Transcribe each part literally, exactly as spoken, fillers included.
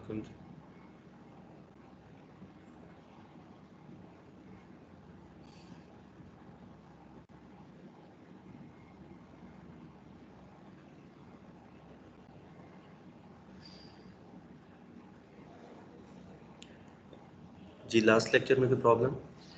Welcome. जी last lecture में कोई problem?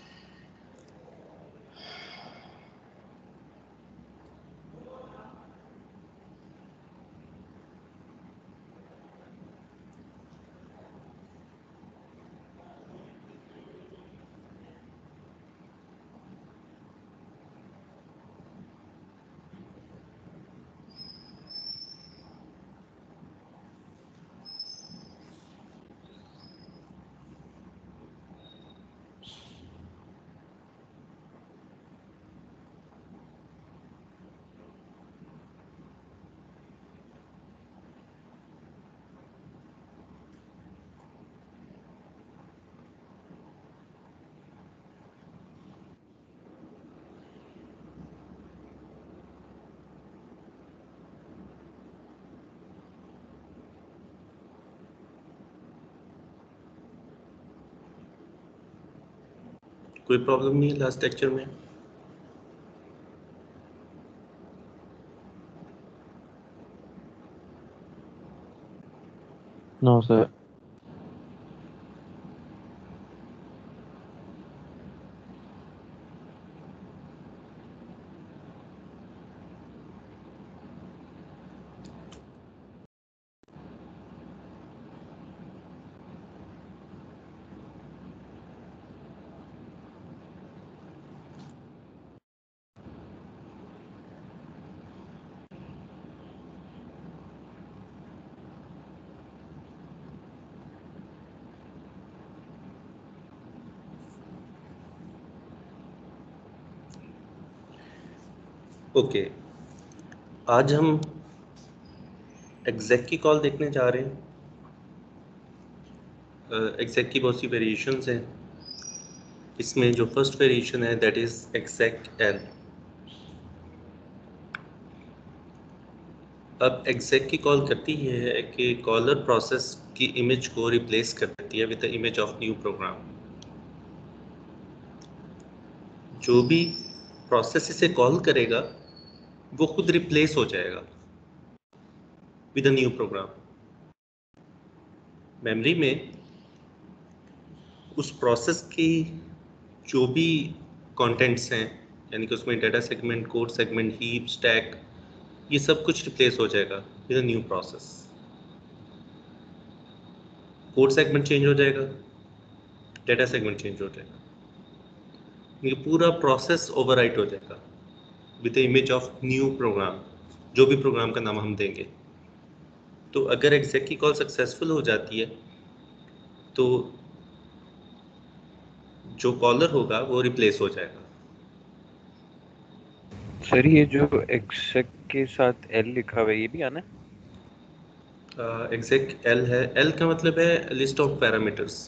कोई प्रॉब्लम नहीं है लास्ट लेक्चर में? No sir. ओके, आज हम एग्जैक की कॉल देखने जा रहे हैं। एग्जैक की बहुत सी वेरिएशंस हैं। इसमें जो फर्स्ट वेरिएशन है दैट इज एग्जैक एल। अब एग्जैक की कॉल करती है कि कॉलर प्रोसेस की इमेज को रिप्लेस कर देती है with the image of new program. जो भी प्रोसेस इसे कॉल करेगा वो खुद रिप्लेस हो जाएगा with a new program. Memory में उस प्रोसेस की जो भी कंटेंट्स हैं, यानी कि उसमें data segment, code segment, heap, stack, ये सब कुछ रिप्लेस हो जाएगा with a new process. Code segment change हो जाएगा, डाटा सेगमेंट चेंज हो जाएगा, ये पूरा प्रोसेस ओवरराइट हो जाएगा with the image of new program, जो भी प्रोग्राम का नाम हम देंगे। तो अगर एग्जैक की कॉल सक्सेसफुल हो जाती है तो जो कॉलर होगा वो रिप्लेस हो जाएगा। सर ये जो एक्सेक के साथ एल लिखा हुआ है ये भी आना है? एग्जैक एल है, एल का मतलब है लिस्ट ऑफ पैरामीटर्स।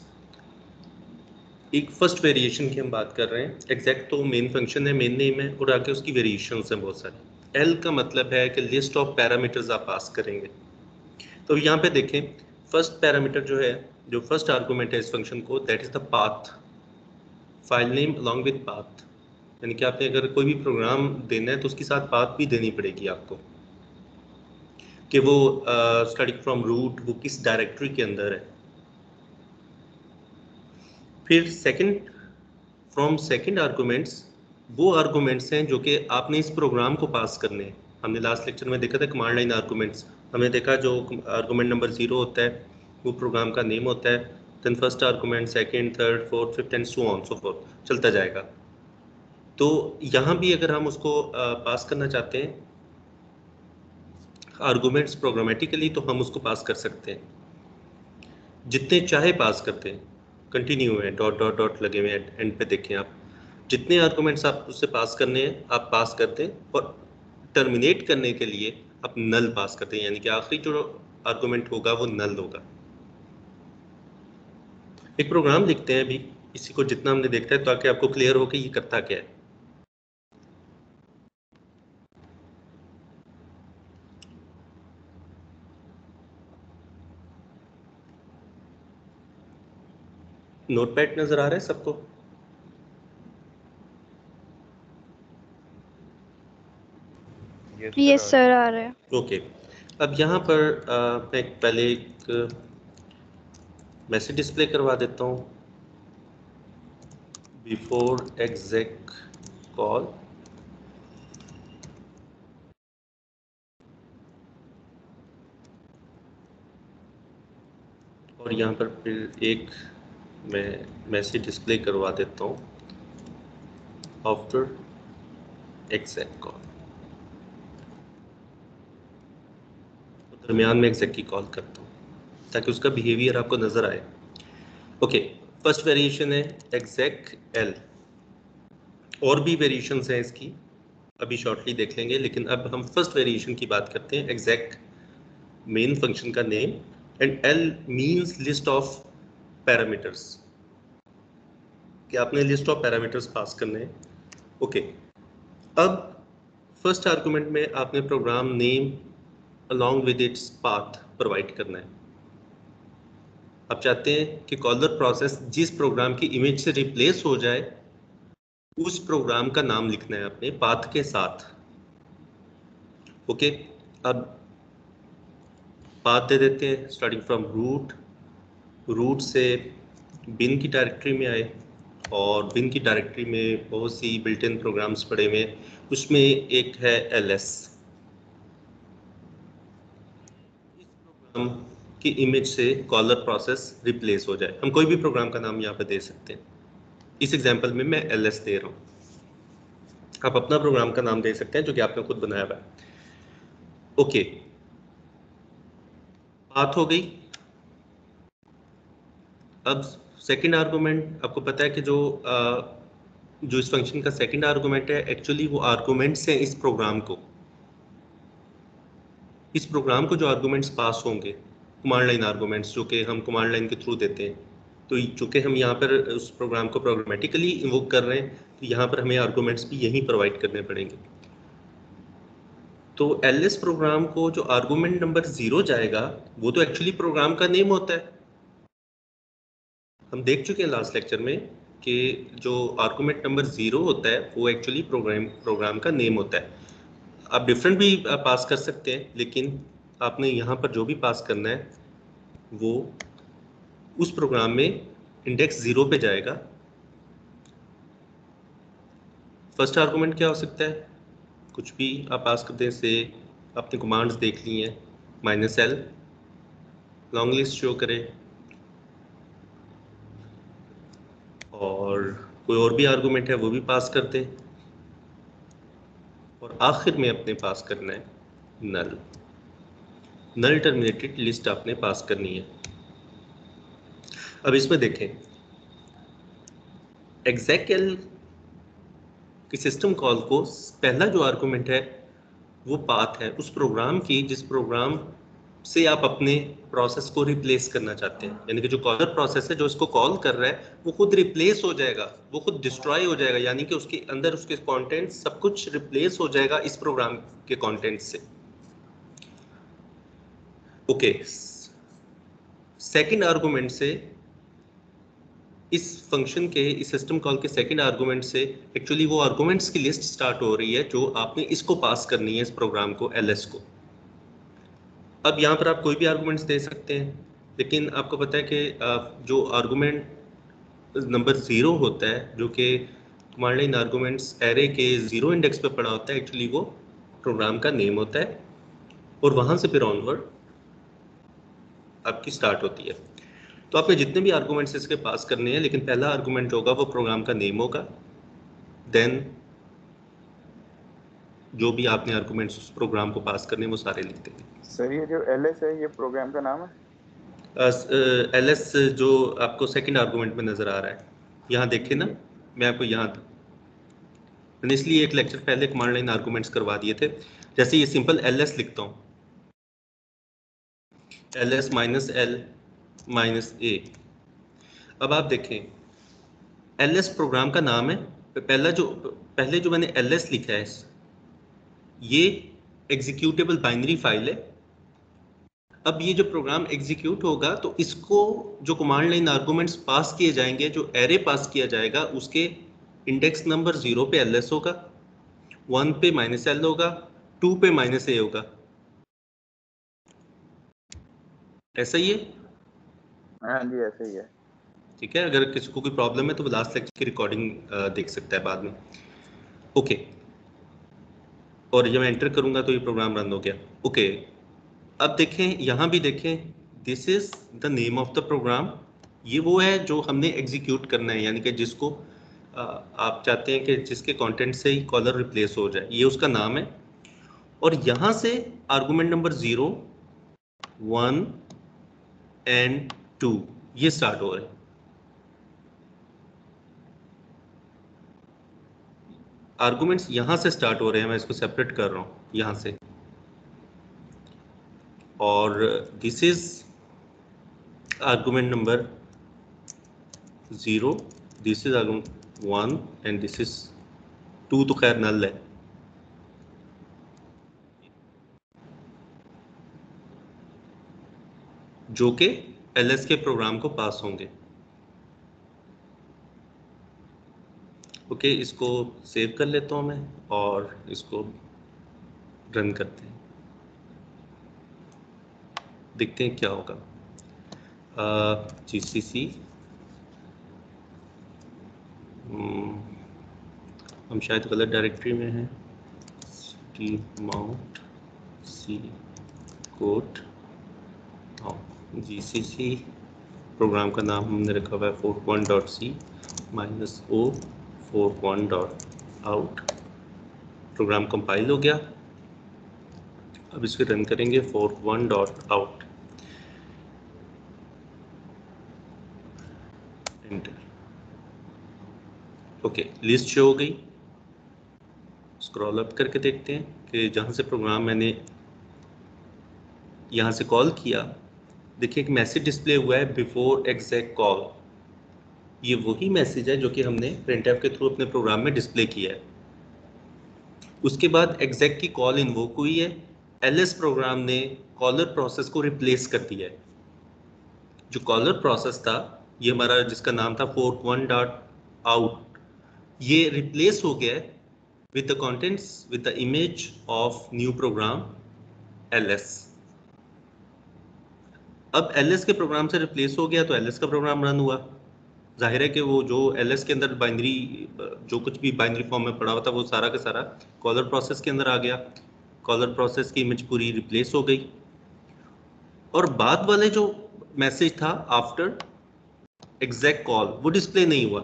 एक फर्स्ट वेरिएशन की हम बात कर रहे हैं। एग्जैक्ट तो मेन फंक्शन है, मेन नेम है, और आगे उसकी वेरिएशंस हैं बहुत सारी। एल का मतलब है कि लिस्ट ऑफ पैरामीटर्स आप पास करेंगे। तो यहाँ पे देखें, फर्स्ट पैरामीटर जो है, जो फर्स्ट आर्गुमेंट है इस फंक्शन को, that is the path, file name along with path. यानी कि आपने अगर कोई भी प्रोग्राम देना है तो उसके साथ पाथ भी देनी पड़ेगी आपको, कि वो स्टार्टिंग फ्रॉम रूट वो किस डायरेक्टरी के अंदर है। फिर सेकंड, फ्रॉम सेकंड आर्गुमेंट्स, वो आर्गुमेंट्स हैं जो कि आपने इस प्रोग्राम को पास करने हैं। हमने लास्ट लेक्चर में देखा था कमांड लाइन आर्गुमेंट्स। हमने देखा जो आर्गुमेंट नंबर जीरो होता है वो प्रोग्राम का नेम होता है, then first argument, second, third, fourth, fifth and so on so forth चलता जाएगा। तो यहाँ भी अगर हम उसको पास करना चाहते हैं आर्गुमेंट्स प्रोग्रामेटिकली तो हम उसको पास कर सकते हैं, जितने चाहे पास करते हैं। कंटिन्यू है, डॉट डॉट डॉट लगे हुए हैं एंड पे, देखें आप जितने आर्गुमेंट्स आप उससे पास करने हैं आप पास करते हैं, और टर्मिनेट करने के लिए आप नल पास करते हैं, यानी कि आखिरी जो आर्गुमेंट होगा वो नल होगा। एक प्रोग्राम लिखते हैं अभी, इसी को जितना हमने देखता है ताकि आपको क्लियर हो कि ये करता क्या है। नोटपैड नजर आ रहा है सबको? यस सर आ रहा है। Okay okay. अब यहाँ पर आ, मैं पहले एक मैसेज डिस्प्ले करवा देता हूँ बिफोर exec कॉल। और यहाँ पर फिर एक मैं मैसेज डिस्प्ले करवा देता हूँ आफ्टर exec कॉल। दरमियान में exec की कॉल करता हूँ ताकि उसका बिहेवियर आपको नजर आए। ओके, फर्स्ट वेरिएशन है exec l। और भी वेरिएशंस हैं इसकी, अभी शॉर्टली देख लेंगे, लेकिन अब हम फर्स्ट वेरिएशन की बात करते हैं। exec मेन फंक्शन का name and l means list of parameters, कि आपने लिस्ट ऑफ पैरामीटर्स पास करने हैं। ओके, अब फर्स्ट आर्गुमेंट में आपने program name along with its path provide करना है। आप चाहते हैं कि कॉलर प्रोसेस जिस प्रोग्राम की इमेज से रिप्लेस हो जाए उस प्रोग्राम का नाम लिखना है अपने पाथ के साथ। ओके, अब पाथ दे देते हैं स्टार्टिंग फ्रॉम रूट, रूट से बिन की डायरेक्टरी में आए, और बिन की डायरेक्टरी में बहुत सी बिल्ट इन प्रोग्राम्स पड़े हुए हैं, उसमें एक है ls। इस प्रोग्राम की इमेज से कॉलर प्रोसेस रिप्लेस हो जाए। हम कोई भी प्रोग्राम का नाम यहाँ पे दे सकते हैं। इस एग्जांपल में मैं ls दे रहा हूँ, आप अपना प्रोग्राम का नाम दे सकते हैं जो कि आपने खुद बनाया हुआ है। ओके, बात हो गई। अब सेकंड आर्गुमेंट, आपको पता है कि जो आ, जो इस फंक्शन का सेकंड आर्गुमेंट है, एक्चुअली वो आर्गुमेंट्स हैं इस प्रोग्राम को। इस प्रोग्राम को जो आर्गुमेंट्स पास होंगे, कमांड लाइन आर्गुमेंट्स जो कि हम कमांड लाइन के थ्रू देते हैं, तो चूंकि हम यहाँ पर उस प्रोग्राम को प्रोग्रामेटिकली इन्वोक कर रहे हैं, तो यहाँ पर हमें आर्गुमेंट्स भी यहीं प्रोवाइड करने पड़ेंगे। तो ls प्रोग्राम को जो आर्गुमेंट नंबर जीरो जाएगा वो तो एक्चुअली प्रोग्राम का नेम होता है। हम देख चुके हैं लास्ट लेक्चर में कि जो आर्गुमेंट नंबर जीरो होता है वो एक्चुअली प्रोग्राम प्रोग्राम का नेम होता है। आप डिफरेंट भी पास कर सकते हैं, लेकिन आपने यहाँ पर जो भी पास करना है वो उस प्रोग्राम में इंडेक्स जीरो पे जाएगा। फर्स्ट आर्गुमेंट क्या हो सकता है? कुछ भी आप पास कर दें, से आपने कमांड्स देख ली हैं, minus L long list show करे, और कोई और भी आर्गुमेंट है वो भी पास कर दें, और आखिर में अपने पास करना है नल। नल टर्मिनेटेड लिस्ट आपने पास करनी है। अब इसमें देखें, exec l की सिस्टम कॉल को पहला जो आर्गुमेंट है वो पाथ है उस प्रोग्राम की जिस प्रोग्राम से आप अपने प्रोसेस को रिप्लेस करना चाहते हैं। यानी कि जो कॉलर प्रोसेस है जो इसको कॉल कर रहा है वो खुद रिप्लेस हो जाएगा, वो खुद डिस्ट्रॉय हो जाएगा, यानी कि उसके अंदर उसके कंटेंट सब कुछ रिप्लेस हो जाएगा इस प्रोग्राम के कंटेंट से। ओके, सेकंड आर्गुमेंट से इस फंक्शन के इस सिस्टम कॉल के सेकंड आर्गुमेंट से एक्चुअली वो आर्गुमेंट्स की लिस्ट स्टार्ट हो रही है जो आपने इसको पास करनी है, इस प्रोग्राम को, ls को। अब यहाँ पर आप कोई भी आर्गुमेंट्स दे सकते हैं, लेकिन आपको पता है कि जो आर्गुमेंट नंबर ज़ीरो होता है जो कि कमांड लाइन आर्गुमेंट्स एरे के ज़ीरो इंडेक्स पे पड़ा होता है, एक्चुअली वो प्रोग्राम का नेम होता है, और वहाँ से फिर ऑनवर्ड आपकी स्टार्ट होती है। तो आपने जितने भी आर्गुमेंट्स इसके पास करने हैं, लेकिन पहला आर्गुमेंट होगा वो प्रोग्राम का नेम होगा, देन जो भी आपने आर्गुमेंट्स उस प्रोग्राम को पास करने वो सारे लिख देंगे। सर ये जो ls है ये प्रोग्राम का नाम है? ls जो आपको सेकंड आर्गुमेंट में नजर आ रहा है, यहाँ देखें ना, मैं आपको यहाँ, मैंने इसलिए एक लेक्चर पहले कमांड लाइन आर्गुमेंट्स करवा दिए थे। जैसे ये सिंपल ls लिखता हूँ, ls minus L minus A. अब आप देखें ls प्रोग्राम का नाम है, पहला जो पहले जो मैंने ls लिखा है ये एग्जीक्यूटेबल बाइनरी फाइल है, अब ये जो प्रोग्राम एग्जीक्यूट होगा तो इसको जो कमांड लाइन आर्गुमेंट्स पास किए जाएंगे, जो एरे पास किया जाएगा, उसके इंडेक्स नंबर जीरो पे एल एस होगा, वन पे माइनस एल होगा, टू पे माइनस ए होगा। ऐसा ही है? हाँ जी ऐसे ही है। ठीक है, अगर किसी को कोई प्रॉब्लम है तो वो लास्ट लेक्चर की रिकॉर्डिंग देख सकता है बाद में। ओके, और जब मैं एंटर करूंगा तो ये प्रोग्राम रन हो गया। ओके, अब देखें, यहाँ भी देखें, this is the name of the program. ये वो है जो हमने एग्जीक्यूट करना है, यानी कि जिसको आ, आप चाहते हैं कि जिसके कंटेंट से ही कॉलर रिप्लेस हो जाए, ये उसका नाम है। और यहाँ से argument number zero, one and two ये स्टार्ट हो रहे हैं। आर्गुमेंट्स यहाँ से स्टार्ट हो रहे हैं, मैं इसको सेपरेट कर रहा हूँ यहाँ से। और this is argument number zero, this is argument one and this is two, तो खैर नल है। जो कि एलएस के प्रोग्राम को पास होंगे। ओके, इसको सेव कर लेता हूँ मैं और इसको रन करते हैं, देखते हैं क्या होगा। जी सी सी, हम शायद गलत डायरेक्टरी में हैं। T mount C quote G C C, program का नाम हमने रखा हुआ है four one dot C minus O four one dot out. Program compile हो गया, अब इसको रन करेंगे four one dot out, enter. Okay, list show हो गई। स्क्रॉल अप करके देखते हैं कि जहाँ से प्रोग्राम मैंने यहाँ से कॉल किया, देखिए एक मैसेज डिस्प्ले हुआ है बिफोर एग्जैक्ट कॉल। ये वही मैसेज है जो कि हमने प्रिंटफ के थ्रू अपने प्रोग्राम में डिस्प्ले किया है। उसके बाद एग्जैक्ट की कॉल इन्वोक हुई है, एलएस प्रोग्राम ने कॉलर प्रोसेस को रिप्लेस कर दिया है। जो कॉलर प्रोसेस था ये हमारा, जिसका नाम था फोर वन डॉट आउट, ये रिप्लेस हो गया है with the contents with the image of new program ls। अब ls के प्रोग्राम से रिप्लेस हो गया तो ls का प्रोग्राम रन हुआ। जाहिर है कि वो जो ls के अंदर बाइनरी, जो कुछ भी बाइनरी फॉर्म में पड़ा हुआ था वो सारा का सारा कॉलर प्रोसेस के अंदर आ गया। कॉलर प्रोसेस की इमेज पूरी रिप्लेस हो गई। और बाद वाले जो मैसेज था आफ्टर एग्जैक्ट कॉल, वो डिस्प्ले नहीं हुआ।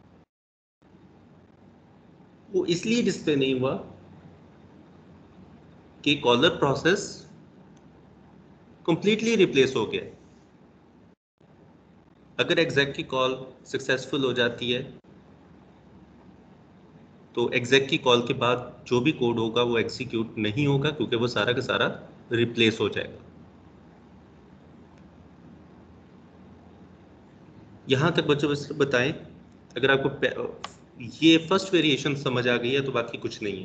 वो इसलिए डिस्प्ले नहीं हुआ कि कॉलर प्रोसेस कंप्लीटली रिप्लेस हो गया। अगर एग्जैक्ट की कॉल सक्सेसफुल हो जाती है तो एग्जैक्ट की कॉल के बाद जो भी कोड होगा वो एग्जीक्यूट नहीं होगा, क्योंकि वो सारा का सारा रिप्लेस हो जाएगा। यहां तक बच्चों बस बताएं, अगर आपको ये फर्स्ट वेरिएशन समझ आ गई है तो बाकी कुछ नहीं है।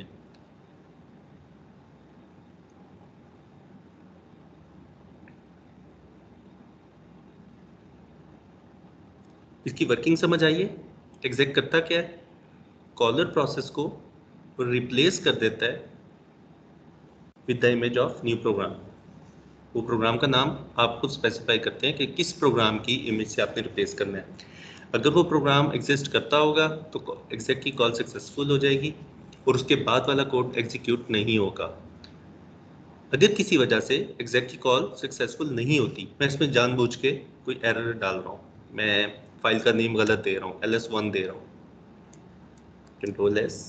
इसकी वर्किंग समझ आइए। एग्जैक्ट करता क्या है, कॉलर प्रोसेस को रिप्लेस कर देता है with the image of new program. वो प्रोग्राम का नाम आप खुद स्पेसिफाई करते हैं कि किस प्रोग्राम की इमेज से आपने रिप्लेस करना है। अगर वो प्रोग्राम एग्जिस्ट करता होगा तो एग्जैक्ट की कॉल सक्सेसफुल हो जाएगी और उसके बाद वाला कोड एग्जीक्यूट नहीं होगा। अगर किसी वजह से एग्जैक्ट की कॉल सक्सेसफुल नहीं होती, मैं इसमें जानबूझ के कोई एरर डाल रहा हूँ, मैं फाइल का नेम गलत दे रहा हूँ, एल एस वन दे रहा हूँ, कंट्रोल एस।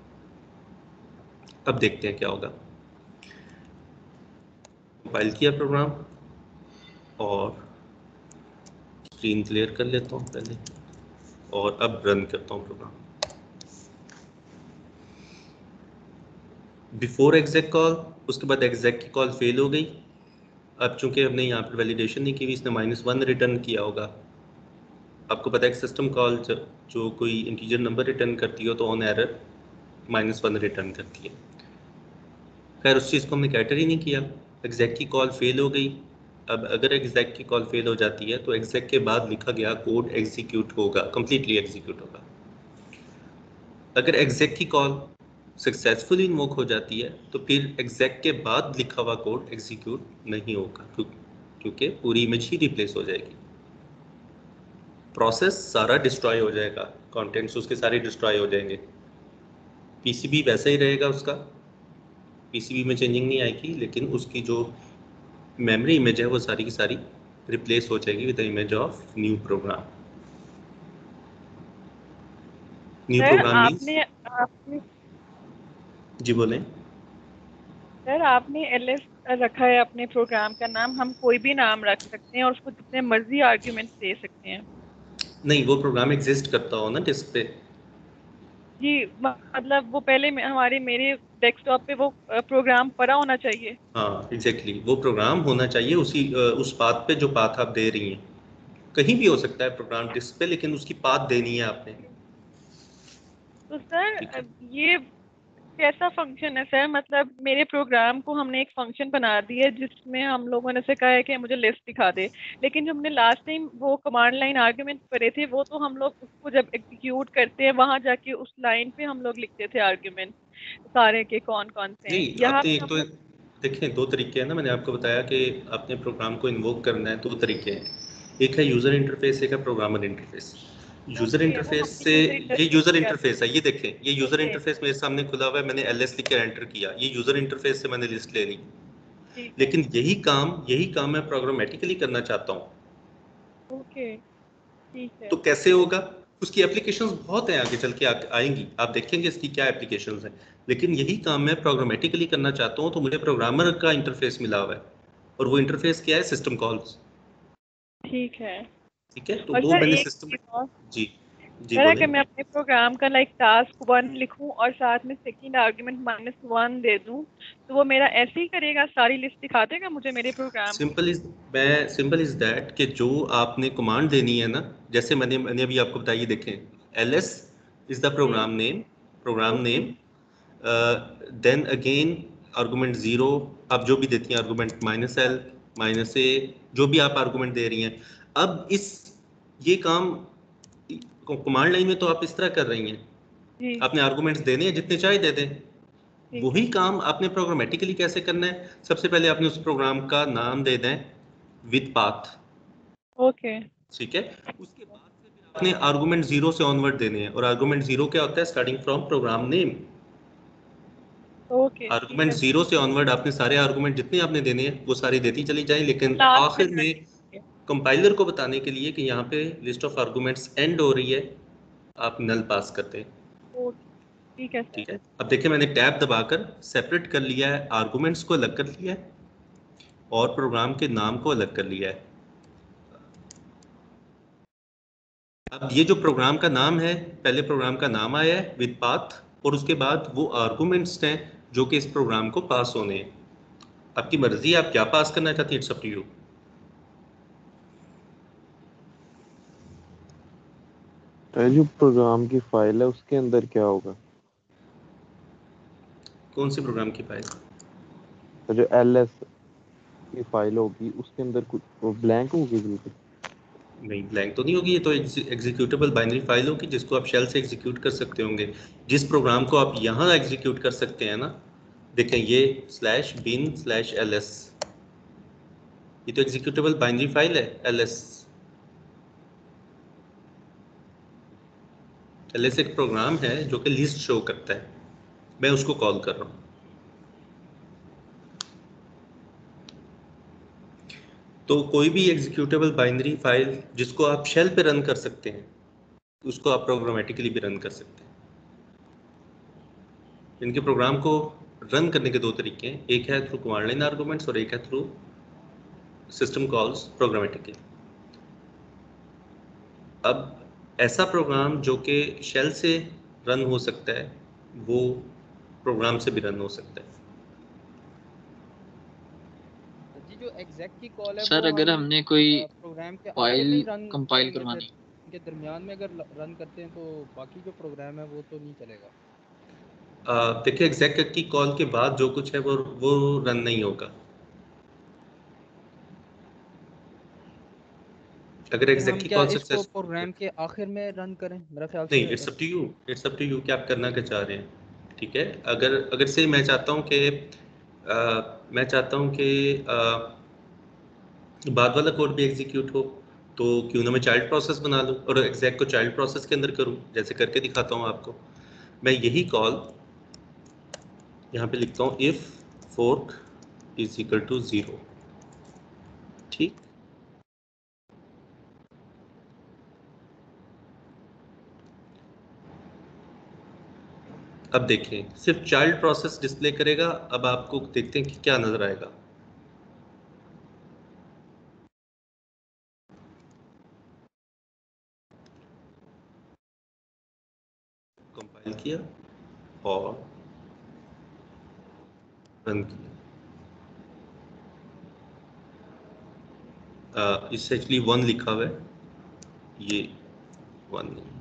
अब देखते हैं क्या होगा। कंपाइल किया प्रोग्राम और स्क्रीन क्लियर कर लेता हूँ पहले, और अब रन करता हूँ प्रोग्राम। बिफोर एग्जैक्ट कॉल, उसके बाद एग्जैक्ट की कॉल फेल हो गई। अब चूंकि हमने यहाँ पर वैलिडेशन नहीं की हुई, इसने माइनस वन रिटर्न किया होगा। आपको पता है कि सिस्टम कॉल जो कोई इंटीजर नंबर रिटर्न करती हो तो on error minus one return करती है। खैर उस चीज़ को हमने कैटर ही नहीं किया। एग्जैक्ट की कॉल फेल हो गई, अब अगर एग्जैक की कॉल फेल हो जाती है तो एग्जैक के बाद लिखा गया कोड एग्जीक्यूट होगा, कंप्लीटली एग्जीक्यूट होगा। अगर एग्जैक की कॉल सक्सेसफुली इन्वोक हो जाती है तो फिर एग्जैक के बाद लिखा हुआ कोड एग्जीक्यूट नहीं होगा, क्योंकि पूरी इमेज ही रिप्लेस हो जाएगी, प्रोसेस सारा डिस्ट्रॉय हो जाएगा, कंटेंट्स उसके सारे डिस्ट्रॉय हो जाएंगे, पीसीबी वैसा ही रहेगा उसका, पीसीबी में चेंजिंग नहीं आएगी, लेकिन उसकी जो मेमोरी इमेज है वो सारी की सारी रिप्लेस हो जाएगी with the image of new program. New sir program means, आपने आपने जी बोलें। सर आपने एलएस रखा है अपने प्रोग्राम का नाम, हम कोई भी नाम रख सकते हैं और उसको जितने मर्जी आर्ग्यूमेंट्स दे सकते हैं। नहीं, वो प्रोग्राम एग्जिस्ट करता हो ना डिस्क पे। जी मतलब वो पहले में हमारे मेरे डेस्कटॉप पे वो प्रोग्राम पड़ा होना चाहिए। हाँ एग्जैक्टली exactly. वो प्रोग्राम होना चाहिए उसी उस पाथ पे जो पाथ आप दे रही हैं, कहीं भी हो सकता है प्रोग्राम डिस्क पे, लेकिन उसकी पाथ देनी है आपने। तो सर ठीक है, ये कैसा फंक्शन है सर, मतलब मेरे प्रोग्राम को हमने एक फंक्शन बना दिया है जिसमें हम लोगों ने से कहा है कि मुझे लिस्ट दिखा दे, लेकिन जो हमने लास्ट टाइम वो कमांड लाइन आर्ग्यूमेंट करे थे वो तो हम लोग उसको जब एग्जीक्यूट करते हैं वहां जाके उस लाइन पे हम लोग लिखते थे आर्ग्यूमेंट सारे के कौन कौन से हैं। नहीं यहाँ आपने पे एक हम तो लोग देखें, दो तरीके हैं ना, मैंने आपको बताया कि आपने प्रोग्राम को इन्वोक करना है, दो तरीके हैं, एक है यूजर इंटरफेस, एक है प्रोग्रामर इंटरफेस। यूजर ओके वो इंटरफेस हमने से, यूजर ये इंटरफेस यूजर किया था। इंटरफेस है, ये देखें, ये यूजर ओके इंटरफेस मेरे सामने खुला हुआ है, मैंने एलएस लिख कर एंटर किया, ये यूजर इंटरफेस से मैंने लिस्ट ले ली, ठीक है। लेकिन यही काम यही काम मैं प्रोग्रामेटिकली करना चाहता हूँ, ओके ठीक है। तो कैसे होगा? उसकी एप्लीकेशंस बहुत हैं, आगे चल के आ, आएंगी, आप देखेंगे इसकी क्या एप्लीकेशंस हैं, लेकिन यही काम मैं प्रोग्रामेटिकली करना चाहता हूँ, तो मुझे प्रोग्रामर का इंटरफेस मिला हुआ है, और वो इंटरफेस क्या है? System calls. ठीक है। ठीक है, तो और वो सर मैंने एक सिस्टम, चीज और, जी जी सर बोले। अगर मैं अपने प्रोग्राम का लाइक टास्क वन लिखूं और साथ में सेकंड आर्गुमेंट माइनस वन दे दूं तो वो मेरा ऐसे ही करेगा, सारी लिस्ट दिखा देगा मुझे मेरे प्रोग्राम की। सिंपल इज मैं सिंपल इज दैट कि जो आपने कमांड देनी है ना, जैसे मैंने मैंने अभी आपको बताइए, देखें, L S is the G program name, program okay. Name, then again argument zero, आप जो भी देती हैं argument minus L, minus A, जो भी आप आर्गुमेंट दे रही हैं। अब इस ये काम कमांड लाइन में तो आप इस तरह कर रही हैं, जी आपने आर्गुमेंट्स देने हैं जितने चाहे दे दें, ठीक वही है। काम आपने प्रोग्रामेटिकली कैसे करना है? सबसे पहले आपने उस प्रोग्राम का नाम दे दें विद पाथ, ओके ठीक है, उसके बाद से फिर आपने आर्गुमेंट जीरो से ऑनवर्ड देने हैं, और आर्गुमेंट जीरो क्या होता है? Starting from program name. Okay ठीक आर्गुमेंट है सर। जीरो से ऑनवर्ड आपने सारे आर्गुमेंट जितने आपने देने हैं वो सारे देती चली जाएं, लेकिन लास्ट में आखिर में जाके कंपाइलर को बताने के लिए कि यहाँ पे लिस्ट ऑफ आर्गुमेंट्स एंड हो रही है, आप नल पास करते हैं। ओके ठीक है सर। ठीक है, अब देखिए मैंने टैब दबाकर सेपरेट कर लिया है, आर्गुमेंट्स को अलग कर लिया है और प्रोग्राम के नाम को अलग कर लिया है। अब ये जो प्रोग्राम का नाम है, पहले प्रोग्राम का नाम आया है विद पाथ, और उसके बाद वो आर्गुमेंट्स हैं जो कि इस प्रोग्राम को पास होने हैं। आपकी मर्जी, आप क्या पास करना चाहती हैं, इट्स अप टू यू। तो जो प्रोग्राम की फाइल है उसके अंदर क्या होगा? कौन सी प्रोग्राम की फाइल? तो जो एलएस की फाइल होगी उसके अंदर कुछ वो ब्लैंक होगी बिल्कुल? नहीं, ब्लैंक तो नहीं होगी, ये तो एग्जीक्यूटेबल बाइनरी फाइल होगी जिसको आप शेल से एग्जीक्यूट कर सकते होंगे। जिस प्रोग्राम को आप यहाँ एग्जीक्यूट कर सकते हैं ना, देखें ये slash bin slash L S, ये तो एग्जीक्यूटेबल बाइनरी फाइल है। एल एस एल एस एक प्रोग्राम है जो कि लिस्ट शो करता है, मैं उसको कॉल कर रहा हूँ। तो कोई भी एग्जीक्यूटेबल बाइनरी फाइल जिसको आप शेल पे रन कर सकते हैं उसको आप प्रोग्रामेटिकली भी रन कर सकते हैं। इनके प्रोग्राम को रन करने के दो तरीके हैं, एक है थ्रू कमांड लाइन आर्गुमेंट्स और एक है थ्रू सिस्टम कॉल्स प्रोग्रामेटिकली। अब ऐसा प्रोग्राम जो कि शेल से रन हो सकता है वो प्रोग्राम से भी रन हो सकता है। जी जो एग्जैक्ट की कॉल है सर वो अगर हम हमने कोई प्रोग्राम के आगे फाइल नहीं रन कंपाइल करेंगे, फिर करवानी, इनके दरमियान में अगर रन करते हैं तो बाकी जो प्रोग्राम है वो तो नहीं चलेगा। आ, देखिए एग्जैक्ट की कॉल के बाद जो कुछ है वो वो रन नहीं होगा। अगर फिर एग्जैक्ट हम की क्या कॉल इसको सक्सेस प्रोग्राम के आखिर में रन करें? मेरा ख्याल नहीं, से it's up to you, it's up to you कि आप करना क्या चाह रहे हैं। ठीक है, अगर अगर से मैं चाहता हूँ कि अ, मैं चाहता हूँ कि अ, बाद वाला कोड भी एग्जीक्यूट हो, तो क्यों ना मैं चाइल्ड प्रोसेस बना लूँ और एग्जैक्ट को चाइल्ड प्रोसेस के अंदर करूँ, जैसे करके दिखाता हूँ आपको। मैं यही कॉल यहाँ पे लिखता हूँ, if fork is equal to zero. ठीक, अब देखें सिर्फ चाइल्ड प्रोसेस डिस्प्ले करेगा। अब आपको देखते हैं कि क्या नजर आएगा। कंपाइल किया और रन किया। uh, इससे एक्चुअली वन लिखा हुआ है, ये वन नहीं।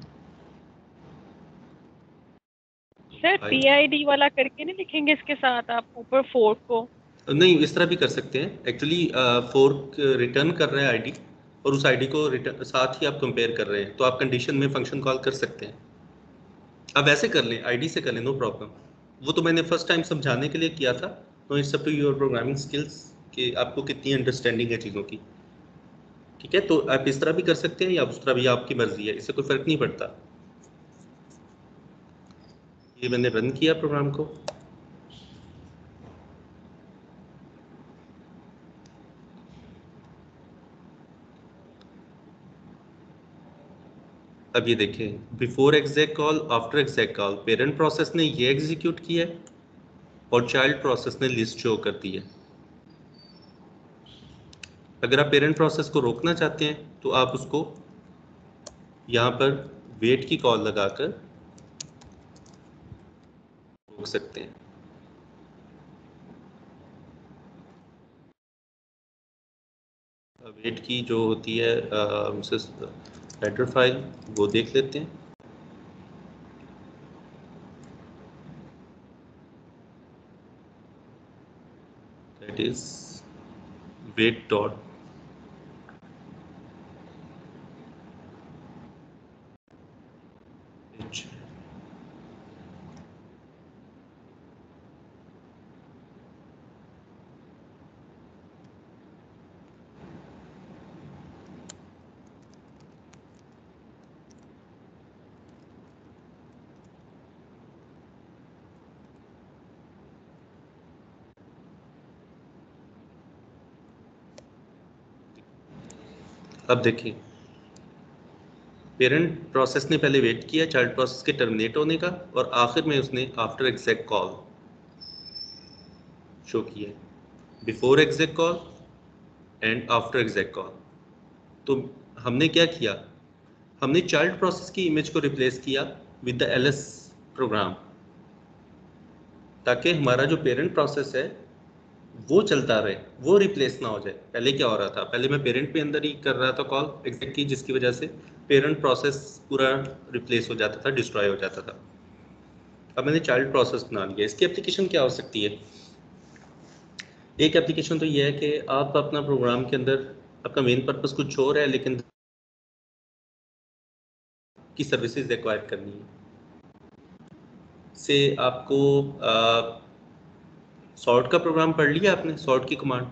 Sir I- P I D वाला करके नहीं लिखेंगे इसके साथ आप ऊपर फोर्क को? नहीं, इस तरह भी कर सकते हैं एक्चुअली। फोर्क रिटर्न कर रहा है आईडी और उस आईडी को रिटर्न साथ ही आप कंपेयर कर रहे हैं, तो आप कंडीशन में फंक्शन कॉल कर सकते हैं। अब ऐसे कर लें, आईडी से कर लें, नो प्रॉब्लम। वो तो मैंने फर्स्ट टाइम समझाने के लिए किया था। No, it's up to your programming skills कि आपको कितनी अंडरस्टैंडिंग है चीज़ों की। ठीक है, तो आप इस तरह भी कर सकते हैं या उस तरह भी, आपकी मर्जी है, इससे कोई फर्क नहीं पड़ता। ये मैंने रन किया प्रोग्राम को। अब ये देखें, before exec call, after exec call, parent process ने ये एग्जीक्यूट किया है और चाइल्ड प्रोसेस ने लिस्ट शो कर दी है। अगर आप पेरेंट प्रोसेस को रोकना चाहते हैं तो आप उसको यहाँ पर वेट की कॉल लगाकर रोक सकते हैं। वेट की जो होती है हेडर फाइल, वो देख लेते हैं। That is wait dot H. अब देखिए, पेरेंट प्रोसेस ने पहले वेट किया चाइल्ड प्रोसेस के टर्मिनेट होने का, और आखिर में उसने आफ्टर एग्जैक कॉल शो किया, before exec call and after exec call. तो हमने क्या किया, हमने चाइल्ड प्रोसेस की इमेज को रिप्लेस किया विद द एलएस प्रोग्राम, ताकि हमारा जो पेरेंट प्रोसेस है वो चलता रहे, वो रिप्लेस ना हो जाए। पहले क्या हो रहा था, पहले मैं पेरेंट पे अंदर ही कर रहा था कॉल एग्जैक्ट की, जिसकी वजह से पेरेंट प्रोसेस पूरा रिप्लेस हो जाता था, डिस्ट्रॉय हो जाता था। अब मैंने चाइल्ड प्रोसेस बना लिया। इसकी एप्लीकेशन क्या हो सकती है? एक एप्लीकेशन तो ये है कि आप अपना प्रोग्राम के अंदर, आपका मेन पर्पस कुछ और है लेकिन की सर्विसेज एक्वायर करनी है। से आपको सॉर्ट का प्रोग्राम पढ़ लिया आपने, सॉर्ट की कमांड?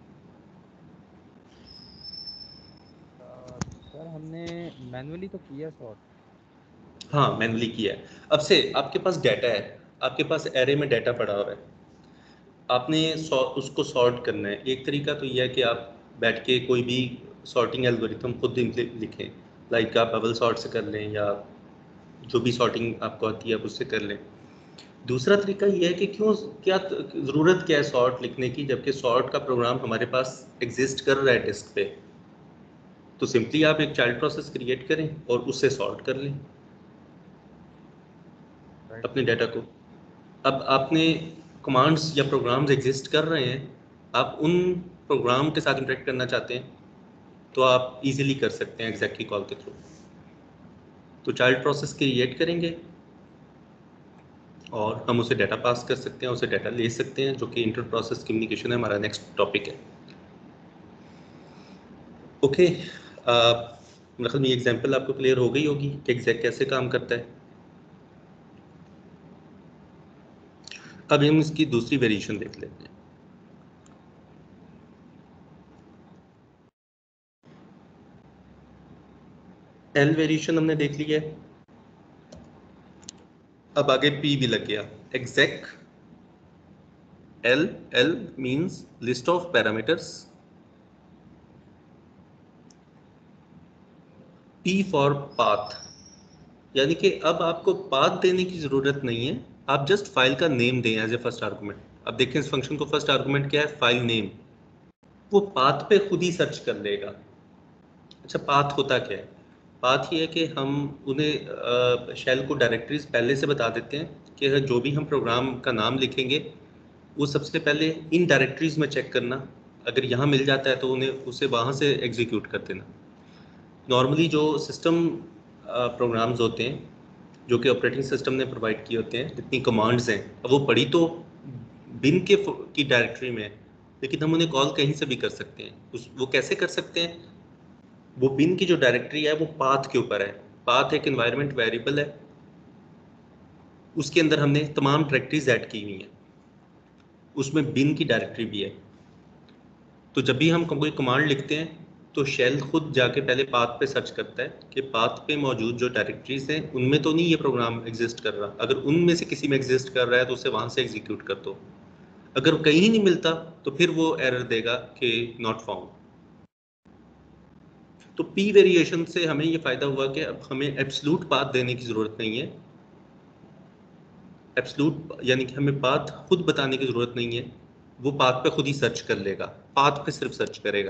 सर हमने मैनुअली तो किया सॉर्ट। हाँ, मैनुअली किया है। अब से आपके पास डाटा है, आपके पास एरे में डाटा पड़ा हुआ है, आपने सॉ उसको सॉर्ट करना है। एक तरीका तो यह है कि आप बैठ के कोई भी सॉर्टिंग एल्गोरिथम खुद लिखें, लाइक आप बबल सॉर्ट से कर लें या जो भी सॉर्टिंग आपको आती है आप उससे कर लें। दूसरा तरीका यह है कि क्यों, क्या ज़रूरत क्या है सॉर्ट लिखने की, जबकि सॉर्ट का प्रोग्राम हमारे पास एग्जिस्ट कर रहा है डिस्क पे। तो सिंपली आप एक चाइल्ड प्रोसेस क्रिएट करें और उससे सॉर्ट कर लें अपने डाटा को। अब आपने कमांड्स या प्रोग्राम्स एग्जिस्ट कर रहे हैं, आप उन प्रोग्राम के साथ इंटरेक्ट करना चाहते हैं तो आप इजीली कर सकते हैं एग्जैक्ट की कॉल के थ्रू। तो चाइल्ड प्रोसेस क्रिएट करेंगे और हम उसे डाटा पास कर सकते हैं, उसे डाटा ले सकते हैं, जो कि इंटर प्रोसेस कम्युनिकेशन है, हमारा नेक्स्ट टॉपिक है। ओके, मतलब ये एग्जांपल आपको क्लियर हो गई होगी कि एग्जैक्ट कैसे काम करता है। अब हम इसकी दूसरी वेरिएशन देख लेते हैं। एल वेरिएशन हमने देख लिया है, अब आगे पी भी लग गया। Exact L, L means list of parameters, P for path, यानी कि अब आपको पाथ देने की जरूरत नहीं है, आप जस्ट फाइल का नेम दें एज ए फर्स्ट आर्गुमेंट। अब देखें इस फंक्शन को फर्स्ट आर्गुमेंट क्या है, फाइल नेम, वो पाथ पे खुद ही सर्च कर लेगा। अच्छा, पाथ होता क्या है? पाथ ये है कि हम उन्हें शेल को डायरेक्टरीज पहले से बता देते हैं कि जो भी हम प्रोग्राम का नाम लिखेंगे वो सबसे पहले इन डायरेक्टरीज में चेक करना, अगर यहाँ मिल जाता है तो उन्हें उसे वहाँ से एग्जीक्यूट कर देना। नॉर्मली जो सिस्टम प्रोग्राम्स होते हैं जो कि ऑपरेटिंग सिस्टम ने प्रोवाइड किए होते हैं, जितनी कमांड्स हैं, अब वो पड़ी तो बिन के की डायरेक्टरी में है, लेकिन हम उन्हें कॉल कहीं से भी कर सकते हैं। उस वो कैसे कर सकते हैं? वो बिन की जो डायरेक्टरी है वो पाथ के ऊपर है। पाथ एक एनवायरनमेंट वेरिएबल है, उसके अंदर हमने तमाम डायरेक्टरीज ऐड की हुई हैं, उसमें बिन की डायरेक्टरी भी है। तो जब भी हम कोई कमांड लिखते हैं तो शेल खुद जाके पहले पाथ पे सर्च करता है कि पाथ पे मौजूद जो डायरेक्टरीज हैं उनमें तो नहीं ये प्रोग्राम एग्जिस्ट कर रहा, अगर उनमें से किसी में एग्जिस्ट कर रहा है तो उसे वहां से एग्जीक्यूट कर दो। अगर कहीं नहीं मिलता तो फिर वो एरर देगा कि नॉट फाउंड। तो पी वेरिएशन से हमें ये फायदा हुआ कि अब हमें एब्सोल्यूट पाथ देने की जरूरत नहीं है। एब्सोल्यूट यानी कि हमें पाथ खुद बताने की जरूरत नहीं है, वो पाथ पे खुद ही सर्च कर लेगा, पाथ पे सिर्फ सर्च करेगा।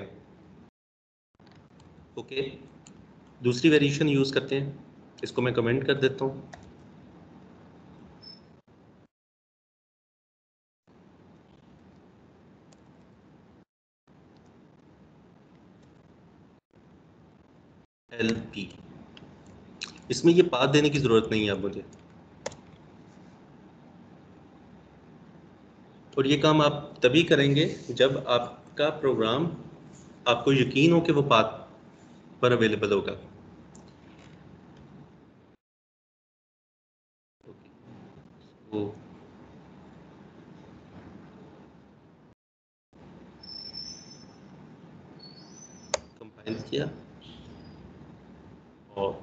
ओके, दूसरी वेरिएशन यूज करते हैं, इसको मैं कमेंट कर देता हूँ। एल पी, इसमें ये पाथ देने की जरूरत नहीं है अब मुझे, और ये काम आप तभी करेंगे जब आपका प्रोग्राम आपको यकीन हो कि वो पाथ पर अवेलेबल होगा। वो कंपाइल किया और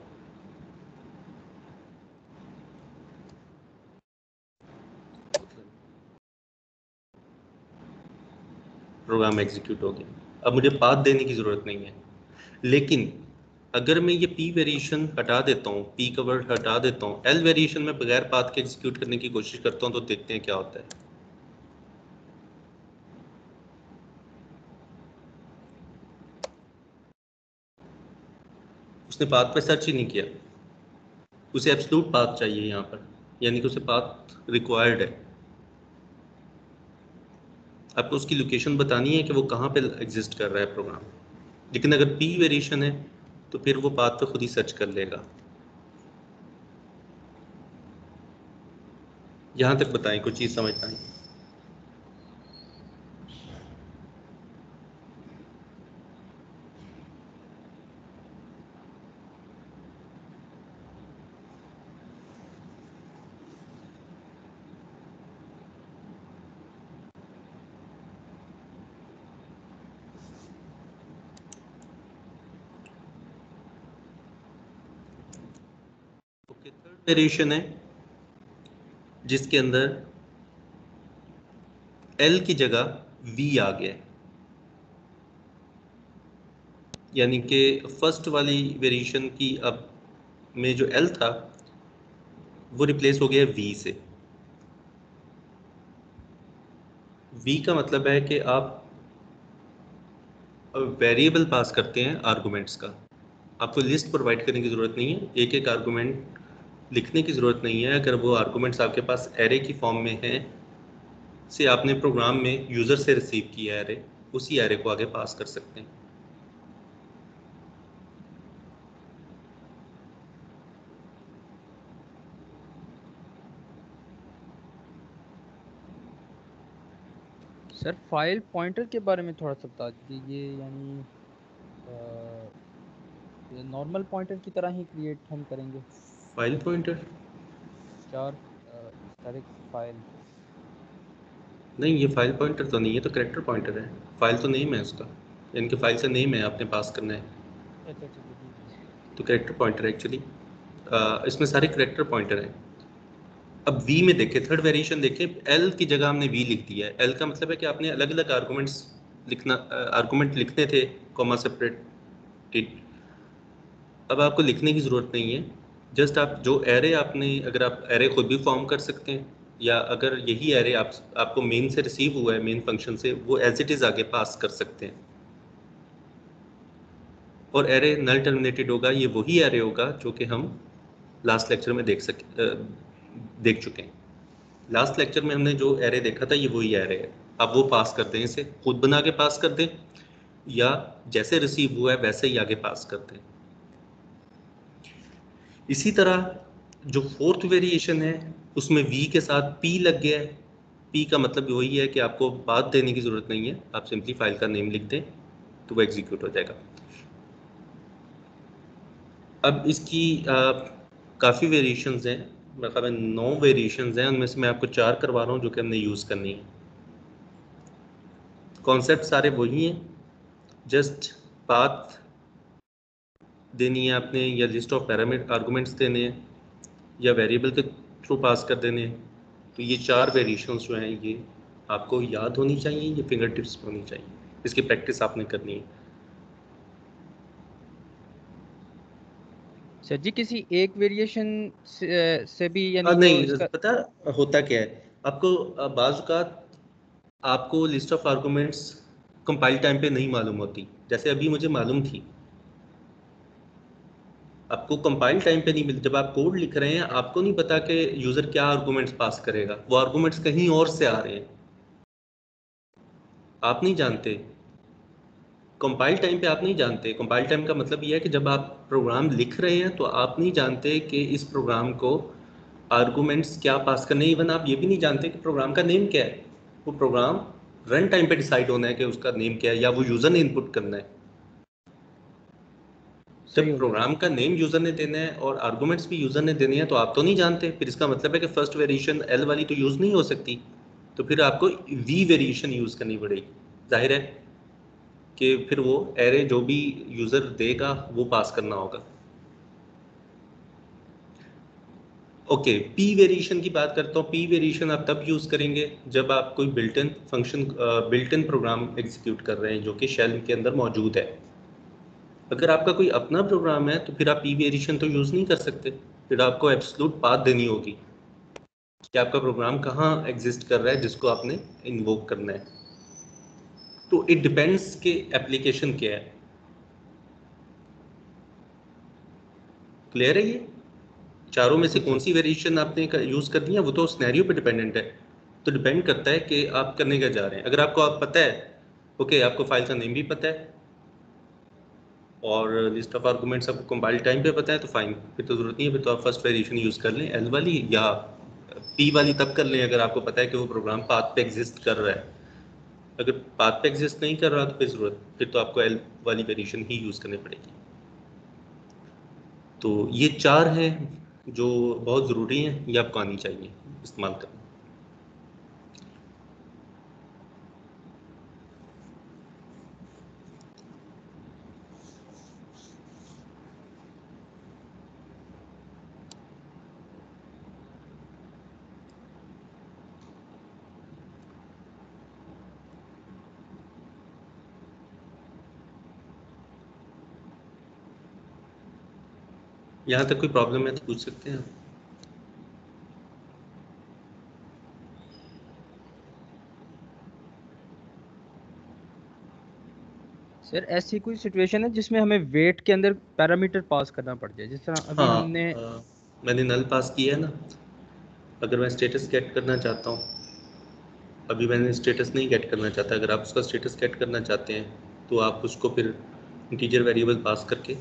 प्रोग्राम एग्जीक्यूट हो गया। अब मुझे पाथ देने की जरूरत नहीं है, लेकिन अगर मैं ये पी वेरिएशन हटा देता हूँ, पी का वर्ड हटा देता हूँ, एल वेरिएशन में बगैर पाथ के एग्जीक्यूट करने की कोशिश करता हूँ, तो देखते हैं क्या होता है। उसने पाथ पे सर्च ही नहीं किया, उसे एब्सोल्यूट पाथ चाहिए यहाँ पर, यानी कि उसे पाथ रिक्वायर्ड है। आपको उसकी लोकेशन बतानी है कि वो कहाँ पे एग्जिस्ट कर रहा है प्रोग्राम, लेकिन अगर पी वेरिएशन है तो फिर वो पाथ पे खुद ही सर्च कर लेगा। यहाँ तक बताएं, कुछ चीज़ समझ पाएं। ओके, थर्ड वेरिएशन है जिसके अंदर एल की जगह वी आ गया, यानी कि फर्स्ट वाली वेरिएशन की अब में जो एल था वो रिप्लेस हो गया वी से। वी का मतलब है कि आप वेरिएबल पास करते हैं आर्गुमेंट्स का, आपको लिस्ट प्रोवाइड करने की ज़रूरत नहीं है, एक एक आर्गुमेंट लिखने की ज़रूरत नहीं है। अगर वो आर्गुमेंट्स आपके पास एरे की फॉर्म में हैं, से आपने प्रोग्राम में यूज़र से रिसीव किया एरे, उसी एरे को आगे पास कर सकते हैं। सर फाइल पॉइंटर के बारे में थोड़ा सा बता दीजिए, यानी नॉर्मल पॉइंटर की तरह ही क्रिएट हम करेंगे file pointer char static file. नहीं, ये फाइल पॉइंटर तो नहीं है, तो कैरेक्टर पॉइंटर है। फाइल तो नेम है उसका, इनके फाइल से नेम है, आपने पास करना है, अच्छा अच्छा जी जी जी। तो कैरेक्टर पॉइंटर है एक्चुअली। इसमें सारे कैरेक्टर पॉइंटर हैं। अब वी में देखें, थर्ड वेरिएशन देखें, एल की जगह हमने वी लिख दिया है। एल का मतलब है कि आपने अलग अलग आर्गूमेंट्स लिखना, आर्गूमेंट लिखने थे कॉमा सेपरेटेड। अब आपको लिखने की ज़रूरत नहीं है, जस्ट आप जो एरे आपने, अगर आप एरे खुद भी फॉर्म कर सकते हैं, या अगर यही एरे आप आपको मेन से रिसीव हुआ है, मेन फंक्शन से, वो एज इट इज़ आगे पास कर सकते हैं। और एरे नल टर्मिनेटेड होगा, ये वही एरे होगा जो कि हम लास्ट लेक्चर में देख सके देख चुके हैं। लास्ट लेक्चर में हमने जो एरे देखा था, ये वही एरे है। अब वो पास कर दें, इसे खुद बना के पास कर दें, या जैसे रिसीव हुआ है वैसे ही आगे पास कर दें। इसी तरह जो फोर्थ वेरिएशन है, उसमें वी के साथ पी लग गया है। पी का मतलब वही है कि आपको बात देने की जरूरत नहीं है, आप सिंपली फाइल का नेम लिख दें तो वो एग्जीक्यूट हो जाएगा। अब इसकी काफ़ी वेरिएशंस हैं, मेरे ख्याल में नौ वेरिएशंस हैं, उनमें से मैं आपको चार करवा रहा हूँ जो कि हमने यूज़ करनी है। कॉन्सेप्ट सारे वही हैं, जस्ट पाथ देनी है आपने, या लिस्ट ऑफ पैरामीटर आर्गूमेंट्स देने हैं, या वेरिएबल के थ्रू पास कर देने हैं। तो ये चार वेरिएशंस जो हैं, ये आपको याद होनी चाहिए, ये फिंगर टिप्स होनी चाहिए, इसकी प्रैक्टिस आपने करनी है। सर जी किसी एक वेरिएशन से, से भी आ, यानी जो नहीं, इसका पता होता क्या है आपको, आ, बाज़ औक़ात आपको list of arguments compile time पे नहीं मालूम होती, जैसे अभी मुझे मालूम थी। आपको कंपाइल टाइम पे नहीं मिलती, जब आप कोड लिख रहे हैं आपको नहीं पता कि यूज़र क्या आर्गूमेंट्स पास करेगा, वो आर्गूमेंट्स कहीं और से आ रहे हैं, आप नहीं जानते। कंपाइल टाइम पे आप नहीं जानते। कंपाइल टाइम का मतलब ये है कि जब आप प्रोग्राम लिख रहे हैं तो आप नहीं जानते कि इस प्रोग्राम को आर्गूमेंट्स क्या पास करने, इवन आप ये भी नहीं जानते कि प्रोग्राम का नेम क्या है। वो प्रोग्राम रन टाइम पे डिसाइड होना है कि उसका नेम क्या है, या वो यूज़र ने इनपुट करना है। सही जब हो गया प्रोग्राम का नेम यूज़र ने देना है और आर्गूमेंट्स भी यूज़र ने देने हैं, तो आप तो नहीं जानते, फिर इसका मतलब है कि फर्स्ट वेरिएशन एल वाली तो यूज़ नहीं हो सकती, तो फिर आपको वी वेरिएशन यूज़ करनी पड़ेगी। जाहिर है कि फिर वो एरे जो भी यूज़र देगा वो पास करना होगा। ओके, पी वेरिएशन की बात करता हूँ। पी वेरिएशन आप तब यूज़ करेंगे जब आप कोई built in function, built in program execute कर रहे हैं जो कि शेल के अंदर मौजूद है। अगर आपका कोई अपना प्रोग्राम है तो फिर आप पी वेरिएशन तो यूज़ नहीं कर सकते, फिर आपको एब्सोल्यूट पाथ देनी होगी कि आपका प्रोग्राम कहाँ एग्जिस्ट कर रहा है जिसको आपने इन्वोक करना है। तो इट डिपेंड्स कि एप्लीकेशन क्या है। क्लियर है ये? चारों में से बिल्कुल कौन सर। सी वेरिएशन आपने यूज़ करनी है, वो तो सिनेरियो पे डिपेंडेंट है। तो डिपेंड करता है कि आप करने क्या जा रहे हैं। अगर आपको आप पता है, ओके, आपको फाइल का नेम भी पता है और लिस्ट ऑफ आर्गूमेंट्स आपको कंपाइल टाइम पे पता है, तो फाइन, फिर तो ज़रूरत नहीं है, फिर तो आप फर्स्ट वेरिएशन यूज़ कर लें एल वाली, या पी वाली तब कर लें अगर आपको पता है कि वो प्रोग्राम पाथ पे एग्जिस्ट कर रहा है। अगर पाथ पे एग्जिस्ट नहीं कर रहा तो फिर ज़रूरत फिर तो आपको एल वाली वेरिएशन ही यूज़ करनी पड़ेगी। तो ये चार हैं जो बहुत ज़रूरी हैं, ये आपको आनी चाहिए इस्तेमाल करना। यहाँ तक कोई प्रॉब्लम है तो पूछ सकते हैं आप। सर ऐसी कोई सिचुएशन है जिसमें हमें वेट के अंदर पैरामीटर पास करना पड़ जाए, जिस तरह अभी हाँ, हमने आ, मैंने नल पास किया है ना। अगर मैं स्टेटस गेट करना चाहता हूँ, अभी मैंने स्टेटस नहीं गेट करना चाहता, अगर आप उसका स्टेटस गेट करना चाहते हैं तो आप उसको फिर इंटीजर वेरिएबल पास करके,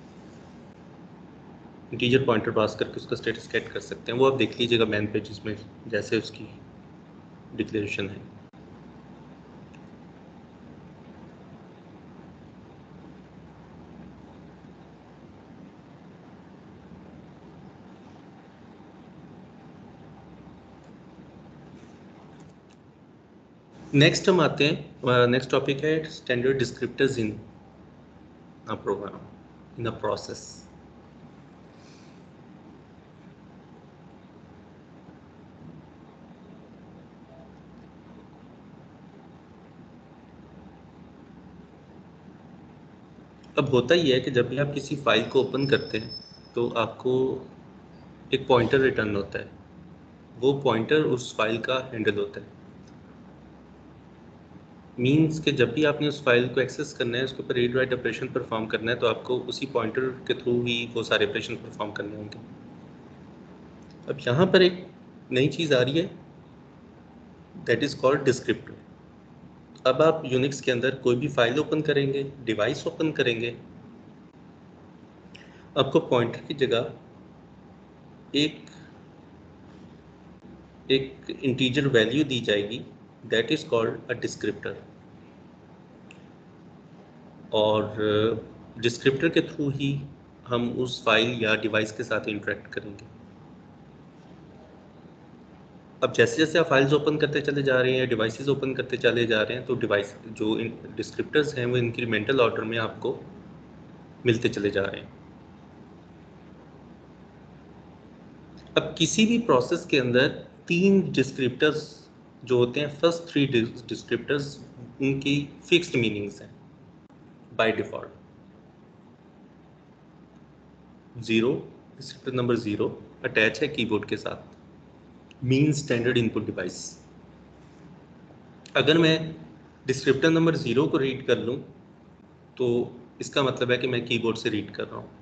इंटीजर पॉइंटर पास करके उसका स्टेटस गेट कर सकते हैं। वो आप देख लीजिएगा मैन पेजेस में जैसे उसकी डिक्लेरेशन है। नेक्स्ट हम आते हैं, नेक्स्ट टॉपिक है standard descriptors in a program, in a process. अब होता ही है कि जब भी आप किसी फाइल को ओपन करते हैं तो आपको एक पॉइंटर रिटर्न होता है, वो पॉइंटर उस फाइल का हैंडल होता है। मीन्स कि जब भी आपने उस फाइल को एक्सेस करना है, उसके ऊपर रीड राइट ऑपरेशन परफॉर्म करना है, तो आपको उसी पॉइंटर के थ्रू ही वो सारे ऑपरेशन परफॉर्म करने होंगे। अब यहाँ पर एक नई चीज़ आ रही है, दैट इज़ कॉल्ड डिस्क्रिप्टर। अब आप यूनिक्स के अंदर कोई भी फाइल ओपन करेंगे, डिवाइस ओपन करेंगे, आपको पॉइंटर की जगह एक एक इंटीजर वैल्यू दी जाएगी, that is called a descriptor. और डिस्क्रिप्टर के थ्रू ही हम उस फाइल या डिवाइस के साथ इंटरेक्ट करेंगे। अब जैसे जैसे आप फाइल्स ओपन करते चले जा रहे हैं, डिवाइसेस ओपन करते चले जा रहे हैं, तो डिवाइस जो डिस्क्रिप्टर्स हैं वो इंक्रीमेंटल ऑर्डर में आपको मिलते चले जा रहे हैं। अब किसी भी प्रोसेस के अंदर तीन डिस्क्रिप्टर्स जो होते हैं, फर्स्ट थ्री डिस्क्रिप्टर्स, उनकी फिक्स्ड मीनिंग्स हैं by default. Zero, descriptor number zero attach है कीबोर्ड के साथ, मीन स्टैंडर्ड इनपुट डिवाइस। अगर मैं डिस्क्रिप्टर नंबर ज़ीरो को रीड कर लूँ तो इसका मतलब है कि मैं कीबोर्ड से रीड कर रहा हूँ।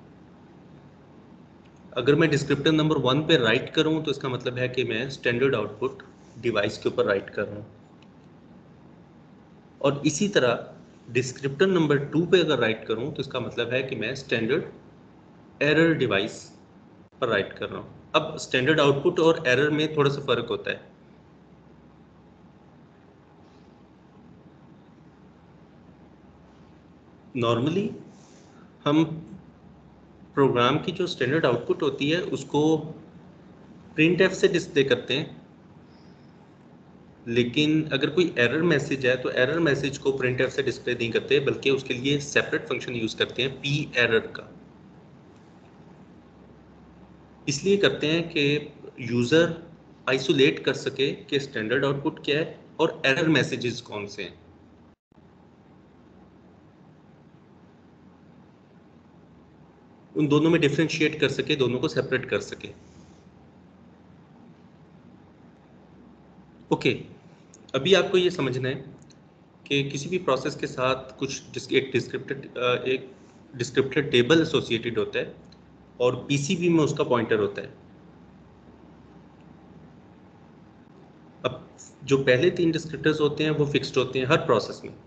अगर मैं डिस्क्रिप्टर नंबर वन पे राइट करूँ तो इसका मतलब है कि मैं स्टैंडर्ड आउटपुट डिवाइस के ऊपर राइट कर रहा हूँ। और इसी तरह डिस्क्रिप्टर नंबर टू पे अगर राइट करूँ तो इसका मतलब है कि मैं स्टैंडर्ड एरर डिवाइस पर राइट कर रहा हूँ। अब स्टैंडर्ड आउटपुट और एरर में थोड़ा सा फर्क होता है। नॉर्मली हम प्रोग्राम की जो स्टैंडर्ड आउटपुट होती है उसको प्रिंट एफ से डिस्प्ले करते हैं, लेकिन अगर कोई एरर मैसेज है तो एरर मैसेज को प्रिंट एफ से डिस्प्ले नहीं करते, बल्कि उसके लिए सेपरेट फंक्शन यूज करते हैं, पी एरर का। इसलिए करते हैं कि यूजर आइसोलेट कर सके कि स्टैंडर्ड आउटपुट क्या है और एरर मैसेजेस कौन से हैं। उन दोनों में डिफ्रेंशिएट कर सके, दोनों को सेपरेट कर सके। ओके, अभी आपको ये समझना है कि किसी भी प्रोसेस के साथ कुछ एक डिस्क्रिप्टर एक डिस्क्रिप्टर टेबल एसोसिएटेड होता है और पीसीबी में उसका पॉइंटर होता है। अब जो पहले तीन डिस्क्रिप्टर्स होते हैं वो फिक्स्ड होते हैं हर प्रोसेस में,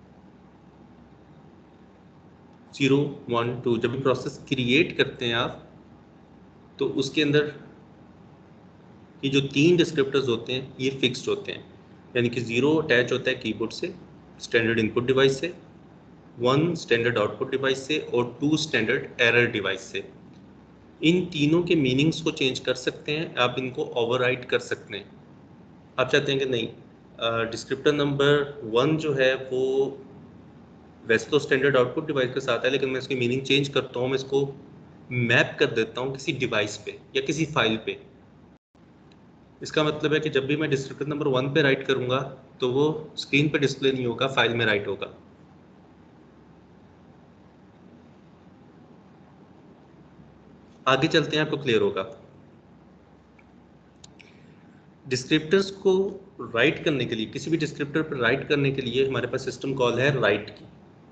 जीरो वन टू। जब भी प्रोसेस क्रिएट करते हैं आप तो उसके अंदर ये जो तीन डिस्क्रिप्टर्स होते हैं ये फिक्स्ड होते हैं, यानी कि जीरो अटैच होता है कीबोर्ड से, स्टैंडर्ड इनपुट डिवाइस से, वन स्टैंडर्ड आउटपुट डिवाइस से और टू स्टैंडर्ड एरर डिवाइस से। इन तीनों के मीनिंग्स को चेंज कर सकते हैं, आप इनको ओवरराइड कर सकते हैं। आप चाहते हैं कि नहीं, डिस्क्रिप्टर नंबर वन जो है वो वैसे तो स्टैंडर्ड आउटपुट डिवाइस के साथ है, लेकिन मैं इसकी मीनिंग चेंज करता हूँ, मैं इसको मैप कर देता हूँ किसी डिवाइस पे या किसी फाइल पे। इसका मतलब है कि जब भी मैं डिस्क्रिप्टर नंबर वन पे राइट करूँगा तो वो स्क्रीन पे डिस्प्ले नहीं होगा, फाइल में राइट होगा। आगे चलते हैं, आपको क्लियर होगा। डिस्क्रिप्टर्स को राइट करने के लिए, किसी भी डिस्क्रिप्टर पर राइट करने के लिए हमारे पास सिस्टम कॉल है राइट की।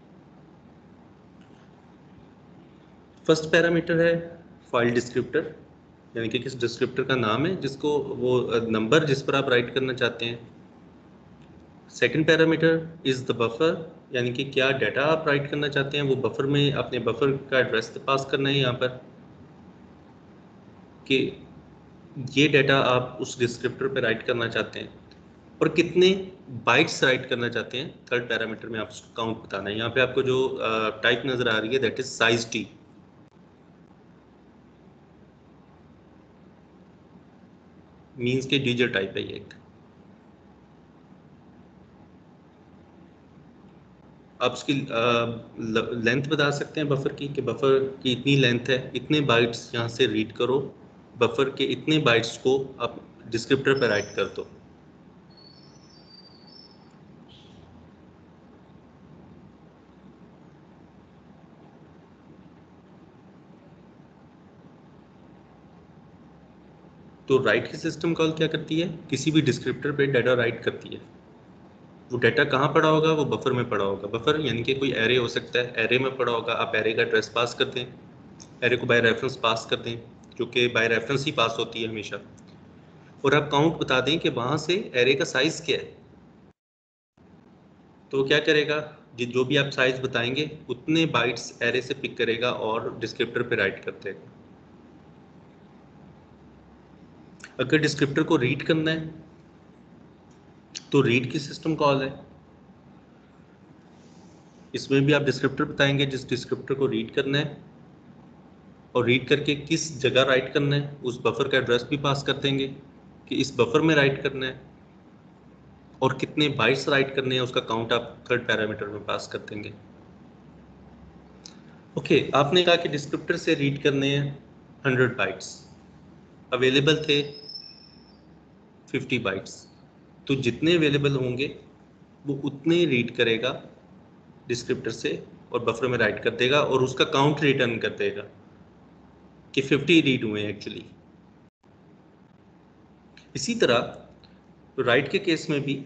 फर्स्ट पैरामीटर है फाइल डिस्क्रिप्टर, यानी कि किस डिस्क्रिप्टर का नाम है, जिसको वो नंबर जिस पर आप राइट करना चाहते हैं। Second parameter is the buffer, यानी कि क्या डाटा आप राइट करना चाहते हैं, वो बफर में अपने बफर का एड्रेस पास करना है यहाँ पर, कि ये डाटा आप उस डिस्क्रिप्टर पे राइट करना चाहते हैं और कितने बाइट्स राइट करना चाहते हैं। थर्ड पैरामीटर में आपको काउंट बताना है। यहाँ पे आपको जो टाइप नजर आ रही है that is size t, means के डिजिट टाइप है ये एक। आप उसकी लेंथ बता सकते हैं बफर की कि बफर की इतनी लेंथ है, इतने बाइट्स यहाँ से रीड करो, बफर के इतने बाइट्स को आप डिस्क्रिप्टर पर राइट कर दो। तो राइट की सिस्टम कॉल क्या करती है, किसी भी डिस्क्रिप्टर पे डाटा राइट करती है। वो डाटा कहाँ पड़ा होगा, वो बफर में पड़ा होगा। बफर यानी कि कोई एरे हो सकता है, एरे में पड़ा होगा, आप एरे का एड्रेस पास कर दें, एरे को बाय रेफरेंस पास कर दें, जो कि बाय रेफरेंस ही पास होती है हमेशा, और आप काउंट बता दें कि वहाँ से एरे का साइज क्या है। तो क्या करेगा, जो भी आप साइज बताएंगे उतने बाइट्स एरे से पिक करेगा और डिस्क्रिप्टर पे राइट कर देगा। अगर डिस्क्रिप्टर को रीड करना है तो रीड की सिस्टम कॉल है। इसमें भी आप डिस्क्रिप्टर बताएंगे जिस डिस्क्रिप्टर को रीड करना है, और रीड करके किस जगह राइट करना है उस बफर का एड्रेस भी पास कर देंगे कि इस बफर में राइट करना है, और कितने बाइट्स राइट करने हैं उसका काउंट आप थर्ड पैरामीटर में पास कर देंगे। ओके okay, आपने कहा कि डिस्क्रिप्टर से रीड करने हैं हंड्रेड बाइट्स, अवेलेबल थे फिफ्टी बाइट्स, तो जितने अवेलेबल होंगे वो उतने रीड करेगा डिस्क्रिप्टर से और बफर में राइट कर देगा, और उसका काउंट रिटर्न कर देगा कि फिफ्टी रीड हुए एक्चुअली। इसी तरह राइट के केस में भी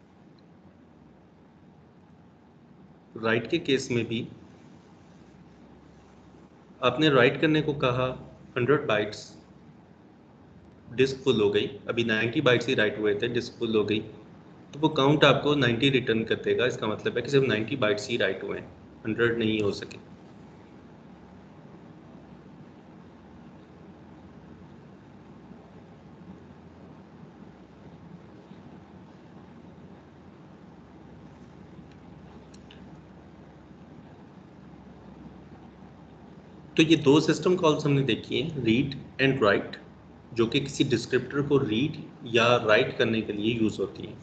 राइट के केस में भी आपने राइट करने को कहा हंड्रेड बाइट्स, डिस्क फुल हो गई, अभी नाइंटी बाइट्स ही राइट हुए थे, डिस्क फुल हो गई, तो वो काउंट आपको नाइंटी रिटर्न कर देगा। इसका मतलब है कि सिर्फ नाइंटी बाइट्स ही राइट हुए हैं, हंड्रेड नहीं हो सके। तो ये दो सिस्टम कॉल्स हमने देखी हैं, रीड एंड राइट, जो कि किसी डिस्क्रिप्टर को रीड या राइट करने के लिए यूज होती हैं।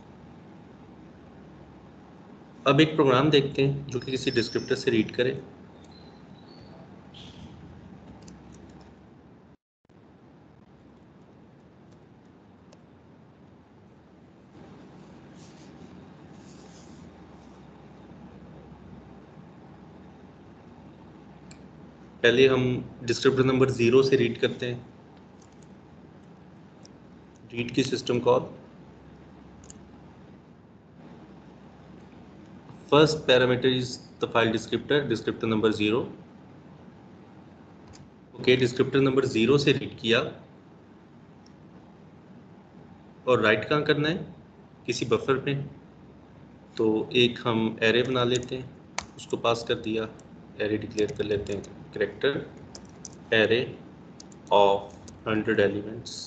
अब एक प्रोग्राम देखते हैं जो कि किसी डिस्क्रिप्टर से रीड करे। पहले हम डिस्क्रिप्टर नंबर जीरो से रीड करते हैं, रीड की system call. First parameter is the file descriptor, descriptor number zero. Okay, descriptor number zero से रीड किया, और राइट कहाँ करना है, किसी बफर पे। तो एक हम एरे बना लेते हैं, उसको पास कर दिया, एरे डिक्लेयर कर लेते हैं, character array of hundred elements.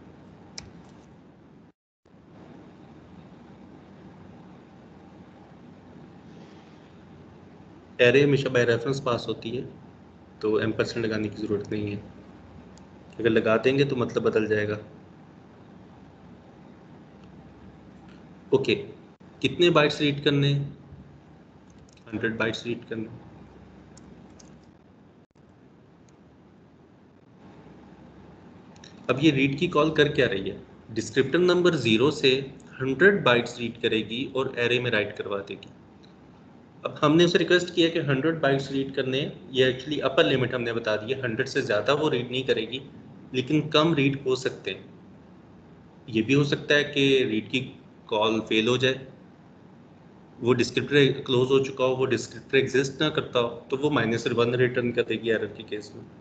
Array हमेशा बाय रेफरेंस पास होती है, तो एम परसेंट लगाने की ज़रूरत नहीं है, अगर लगा देंगे तो मतलब बदल जाएगा। ओके, कितने बाइट्स रीड करने, हंड्रेड बाइट्स रीड करने। अब ये रीड की कॉल कर क्या रही है, डिस्क्रिप्टर नंबर जीरो से हंड्रेड बाइट्स रीड करेगी और एरे में राइट करवा देगी। अब हमने उसे रिक्वेस्ट किया कि हंड्रेड बाइट्स रीड करने, ये एक्चुअली अपर लिमिट हमने बता दी है, हंड्रेड से ज़्यादा वो रीड नहीं करेगी, लेकिन कम रीड हो सकते हैं। ये भी हो सकता है कि रीड की कॉल फेल हो जाए, वो डिस्क्रिप्टर क्लोज हो चुका हो, वो डिस्क्रिप्टर एग्जिस्ट ना करता हो, तो वो माइनस वन रिटर्न कर देगी एरर के केस में।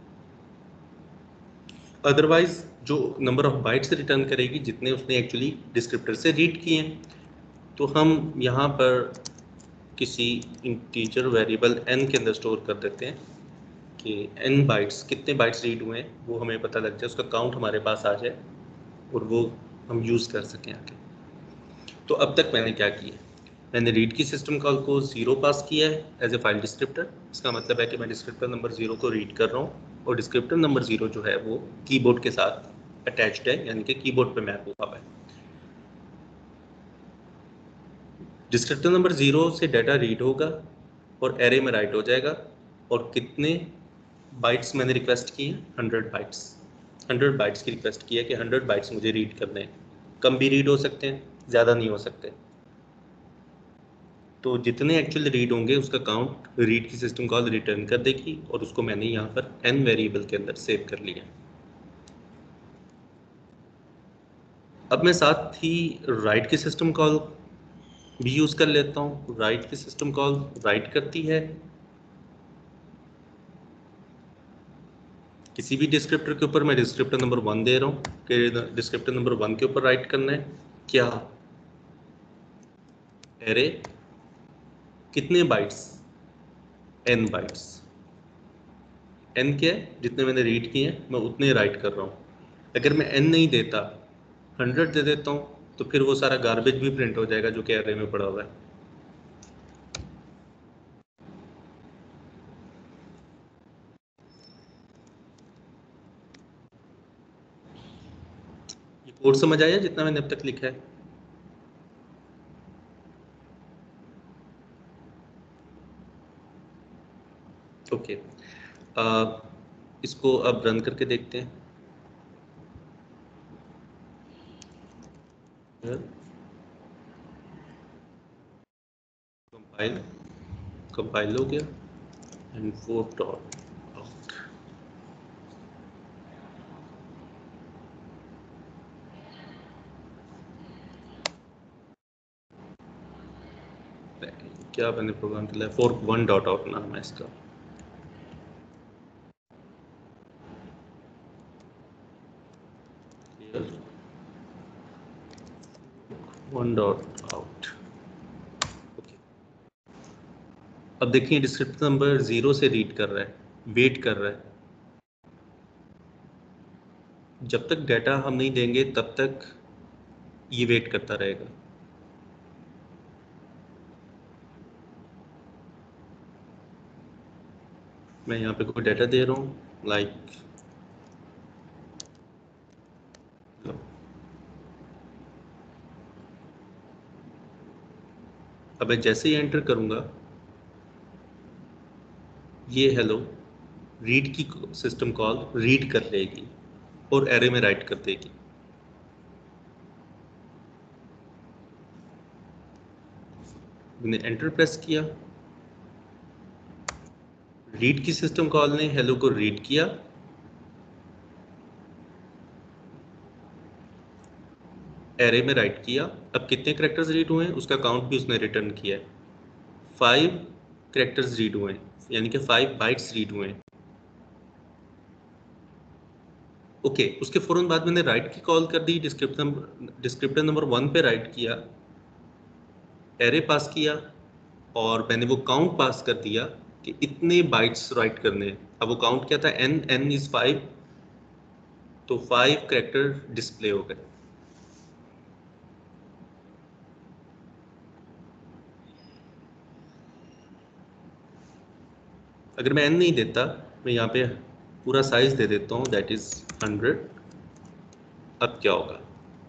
अदरवाइज जो नंबर ऑफ बाइट्स रिटर्न करेगी जितने उसने एक्चुअली डिस्क्रिप्टर से रीड किए हैं। तो हम यहाँ पर किसी इंटीजर वेरिएबल n के अंदर स्टोर कर देते हैं कि n बाइट्स, कितने बाइट्स रीड हुए हैं वो हमें पता लग जाए, उसका काउंट हमारे पास आ जाए और वो हम यूज़ कर सकें आगे। तो अब तक मैंने क्या किया, मैंने रीड की सिस्टम कॉल को जीरो पास किया है एज ए फाइल डिस्क्रिप्टर। इसका मतलब है कि मैं डिस्क्रिप्टर नंबर जीरो को रीड कर रहा हूँ, और डिस्क्रिप्टर नंबर जीरो जो है वो कीबोर्ड के साथ अटैच्ड है, यानी कि कीबोर्ड पे मैप हुआ है। डिस्क्रिप्टर नंबर जीरो से डाटा रीड होगा, और एरे में राइट हो जाएगा। और कितने बाइट्स मैंने रिक्वेस्ट की है? Hundred bytes. हंड्रेड बाइट्स की रिक्वेस्ट की है कि हंड्रेड बाइट्स मुझे रीड करने हैं। कम भी रीड हो सकते हैं, ज़्यादा नहीं हो सकते। तो जितने एक्चुअली रीड होंगे उसका काउंट रीड की सिस्टम कॉल रिटर्न कर देगी, और उसको मैंने यहाँ पर एन वेरिएबल के अंदर सेव कर लिया। अब मैं साथ ही राइट की सिस्टम कॉल भी यूज़ कर लेता हूँ। राइट की सिस्टम कॉल राइट करती है किसी भी डिस्क्रिप्टर के ऊपर। मैं डिस्क्रिप्टर नंबर वन दे रहा हूँ कि डिस्क्रिप्टर नंबर वन के ऊपर राइट करना है क्या? एरे कितने बाइट्स? N bytes. एन क्या है? जितने मैंने रीड किए हैं मैं उतने राइट कर रहा हूँ। अगर मैं एन नहीं देता, हंड्रेड दे देता हूँ, तो फिर वो सारा गार्बेज भी प्रिंट हो जाएगा जो कि एरे में पड़ा हुआ है। ये कोड समझ आया जितना मैंने अब तक लिखा है? Okay okay. इसको अब रन करके देखते हैं। कंपाइल कंपाइल हो गया एंड फोर डॉट आउट। क्या मैंने प्रोग्राम के लिए फोर वन डॉट आउट नाम है इसका। One dot out. ओके, अब देखिए डिस्क्रिप्टर नंबर जीरो से रीड कर रहा है, वेट कर रहा है। जब तक डाटा हम नहीं देंगे तब तक ये वेट करता रहेगा। मैं यहाँ पे कोई डाटा दे रहा हूँ लाइक अब मैं जैसे ही एंटर करूँगा ये हेलो रीड की सिस्टम कॉल रीड कर लेगी और एरे में राइट कर देगी। मैंने एंटर प्रेस किया, रीड की सिस्टम कॉल ने हेलो को रीड किया, एरे में राइट किया। अब कितने कैरेक्टर्स रीड हुए हैं उसका काउंट भी उसने रिटर्न किया है। फाइव कैरेक्टर्स रीड हुए हैं, यानी कि फाइव बाइट्स रीड हुए हैं। ओके okay, उसके फौरन बाद मैंने राइट की कॉल कर दी, डिस्क्रिप्टर डिस्क्रिप्टर नंबर वन पे राइट किया, एरे पास किया, और मैंने वो काउंट पास कर दिया कि इतने बाइट्स राइट करने हैं। अब वो काउंट क्या था? एन एन इज फाइव, तो फाइव कैरेक्टर डिस्प्ले हो गए। अगर मैं एन नहीं देता, मैं यहाँ पे पूरा साइज दे देता हूँ, दैट इज हंड्रेड। अब क्या होगा?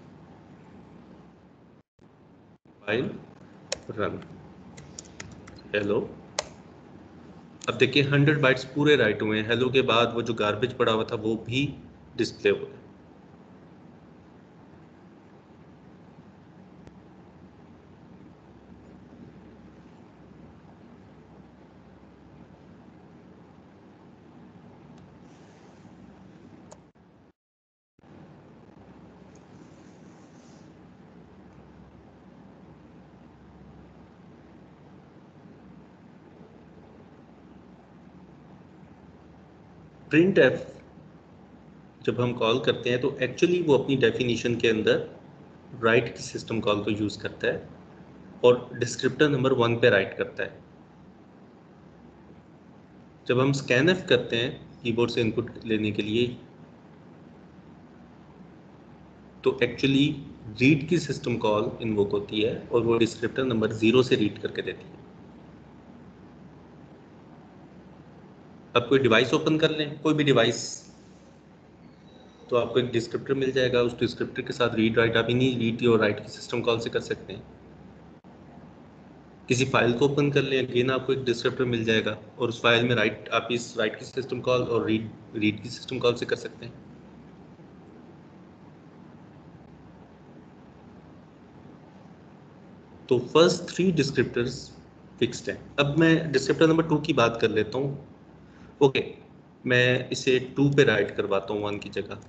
File run hello. अब देखिए हंड्रेड बाइट्स पूरे राइट हुए हैं। हेलो के बाद वो जो गार्बेज पड़ा हुआ था वो भी डिस्प्ले हो गया। प्रिंट एफ जब हम कॉल करते हैं तो एक्चुअली वो अपनी डेफिनेशन के अंदर राइट की सिस्टम कॉल को यूज़ करता है और डिस्क्रिप्टर नंबर वन पे राइट करता है। जब हम स्कैन एफ करते हैं कीबोर्ड से इनपुट लेने के लिए, तो एक्चुअली रीड की सिस्टम कॉल इन्वोक होती है और वो डिस्क्रिप्टर नंबर जीरो से रीड करके देती है। अब कोई डिवाइस ओपन कर लें, कोई भी डिवाइस, तो आपको एक डिस्क्रिप्टर मिल जाएगा। उस डिस्क्रिप्टर के साथ रीड राइट आप इन्हीं रीड और राइट की सिस्टम कॉल से कर सकते हैं। किसी फाइल को ओपन कर लें, अगेन आपको एक डिस्क्रिप्टर मिल जाएगा और उस फाइल में राइट आप इस राइट की सिस्टम कॉल और रीड रीड की सिस्टम कॉल से कर सकते हैं। तो फर्स्ट थ्री डिस्क्रिप्टर्स फिक्स्ड हैं। अब मैं डिस्क्रिप्टर नंबर टू की बात कर लेता हूँ। ओके, मैं इसे टू पे राइट करवाता हूँ वन की जगह।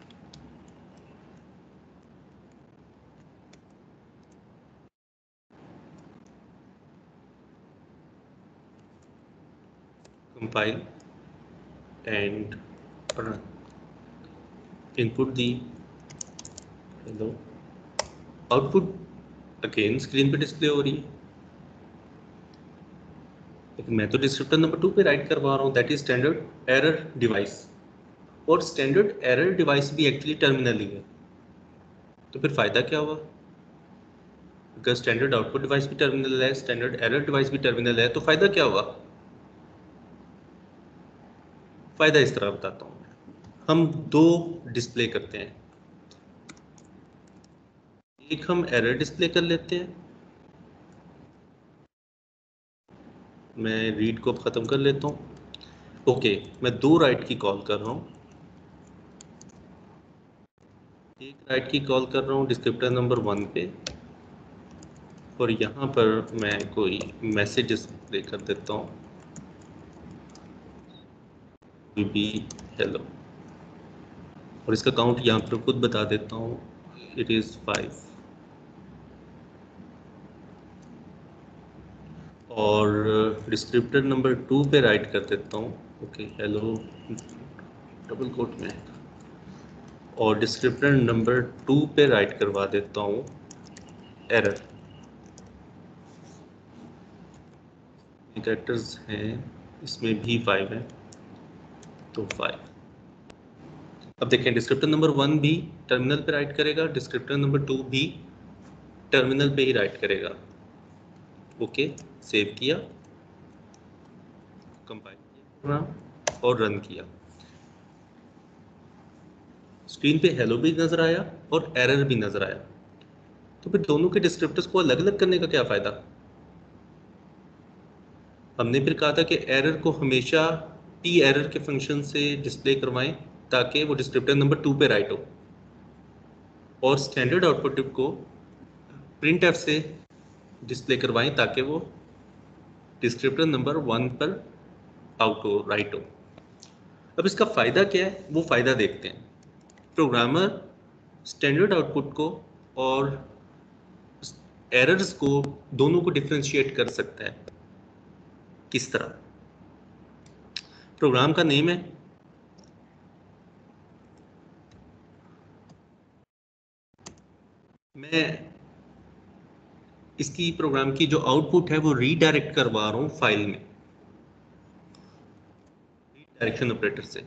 Compile and run. Input the hello output again screen पे डिस्प्ले हो रही है, लेकिन मैं तो डिस्क्रिप्टर नंबर टू पे राइट करवा रहा हूँ, that is standard error device. और स्टैंडर्ड एरर डिवाइस भी एक्चुअली टर्मिनल ही है, तो फिर फायदा क्या हुआ? अगर स्टैंडर्ड आउटपुट डिवाइस भी टर्मिनल है, स्टैंडर्ड एरर डिवाइस भी टर्मिनल है, तो फायदा क्या हुआ? फायदा इस तरह बताता हूँ। हम दो डिस्प्ले करते हैं, एक हम एरर डिस्प्ले कर लेते हैं। मैं रीड को ख़त्म कर लेता हूँ। ओके, मैं दो राइट की कॉल कर रहा हूँ। एक राइट की कॉल कर रहा हूँ डिस्क्रिप्टर नंबर वन पे, और यहाँ पर मैं कोई मैसेज डिस्प्ले कर देता हूँ, बी हेलो, और इसका काउंट यहाँ पर खुद बता देता हूँ, इट इज़ फाइव। और डिस्क्रिप्टर नंबर टू पे राइट कर देता हूँ, ओके हेलो डबल कोट में, और डिस्क्रिप्टर नंबर टू पे राइट करवा देता हूँ एरर। कैरेक्टर्स हैं इसमें भी फाइव है, तो फाइव। अब देखें, डिस्क्रिप्टर नंबर वन भी टर्मिनल पे राइट करेगा, डिस्क्रिप्टर नंबर टू भी टर्मिनल पे ही राइट करेगा। ओके, सेव किया, कंपाइल किया और रन किया। स्क्रीन पे हेलो भी नजर आया और एरर भी नजर आया। तो फिर दोनों के डिस्क्रिप्टर्स को अलग अलग करने का क्या फायदा? हमने फिर कहा था कि एरर को हमेशा टी एरर के फंक्शन से डिस्प्ले करवाएं ताकि वो डिस्क्रिप्टर नंबर टू पे राइट हो, और स्टैंडर्ड आउटपुट को प्रिंट एफ से डिस्प्ले करवाएं ताकि वो डिस्क्रिप्टर नंबर वन पर आउट हो, राइट हो। अब इसका फायदा क्या है, वो फायदा देखते हैं। प्रोग्रामर स्टैंडर्ड आउटपुट को और एरर्स को दोनों को डिफरेंशिएट कर सकता है। किस तरह? प्रोग्राम का नेम है, मैं इसकी प्रोग्राम की जो आउटपुट है वो रीडायरेक्ट करवा रहा हूं फाइल में, रीडायरेक्शन ऑपरेटर से।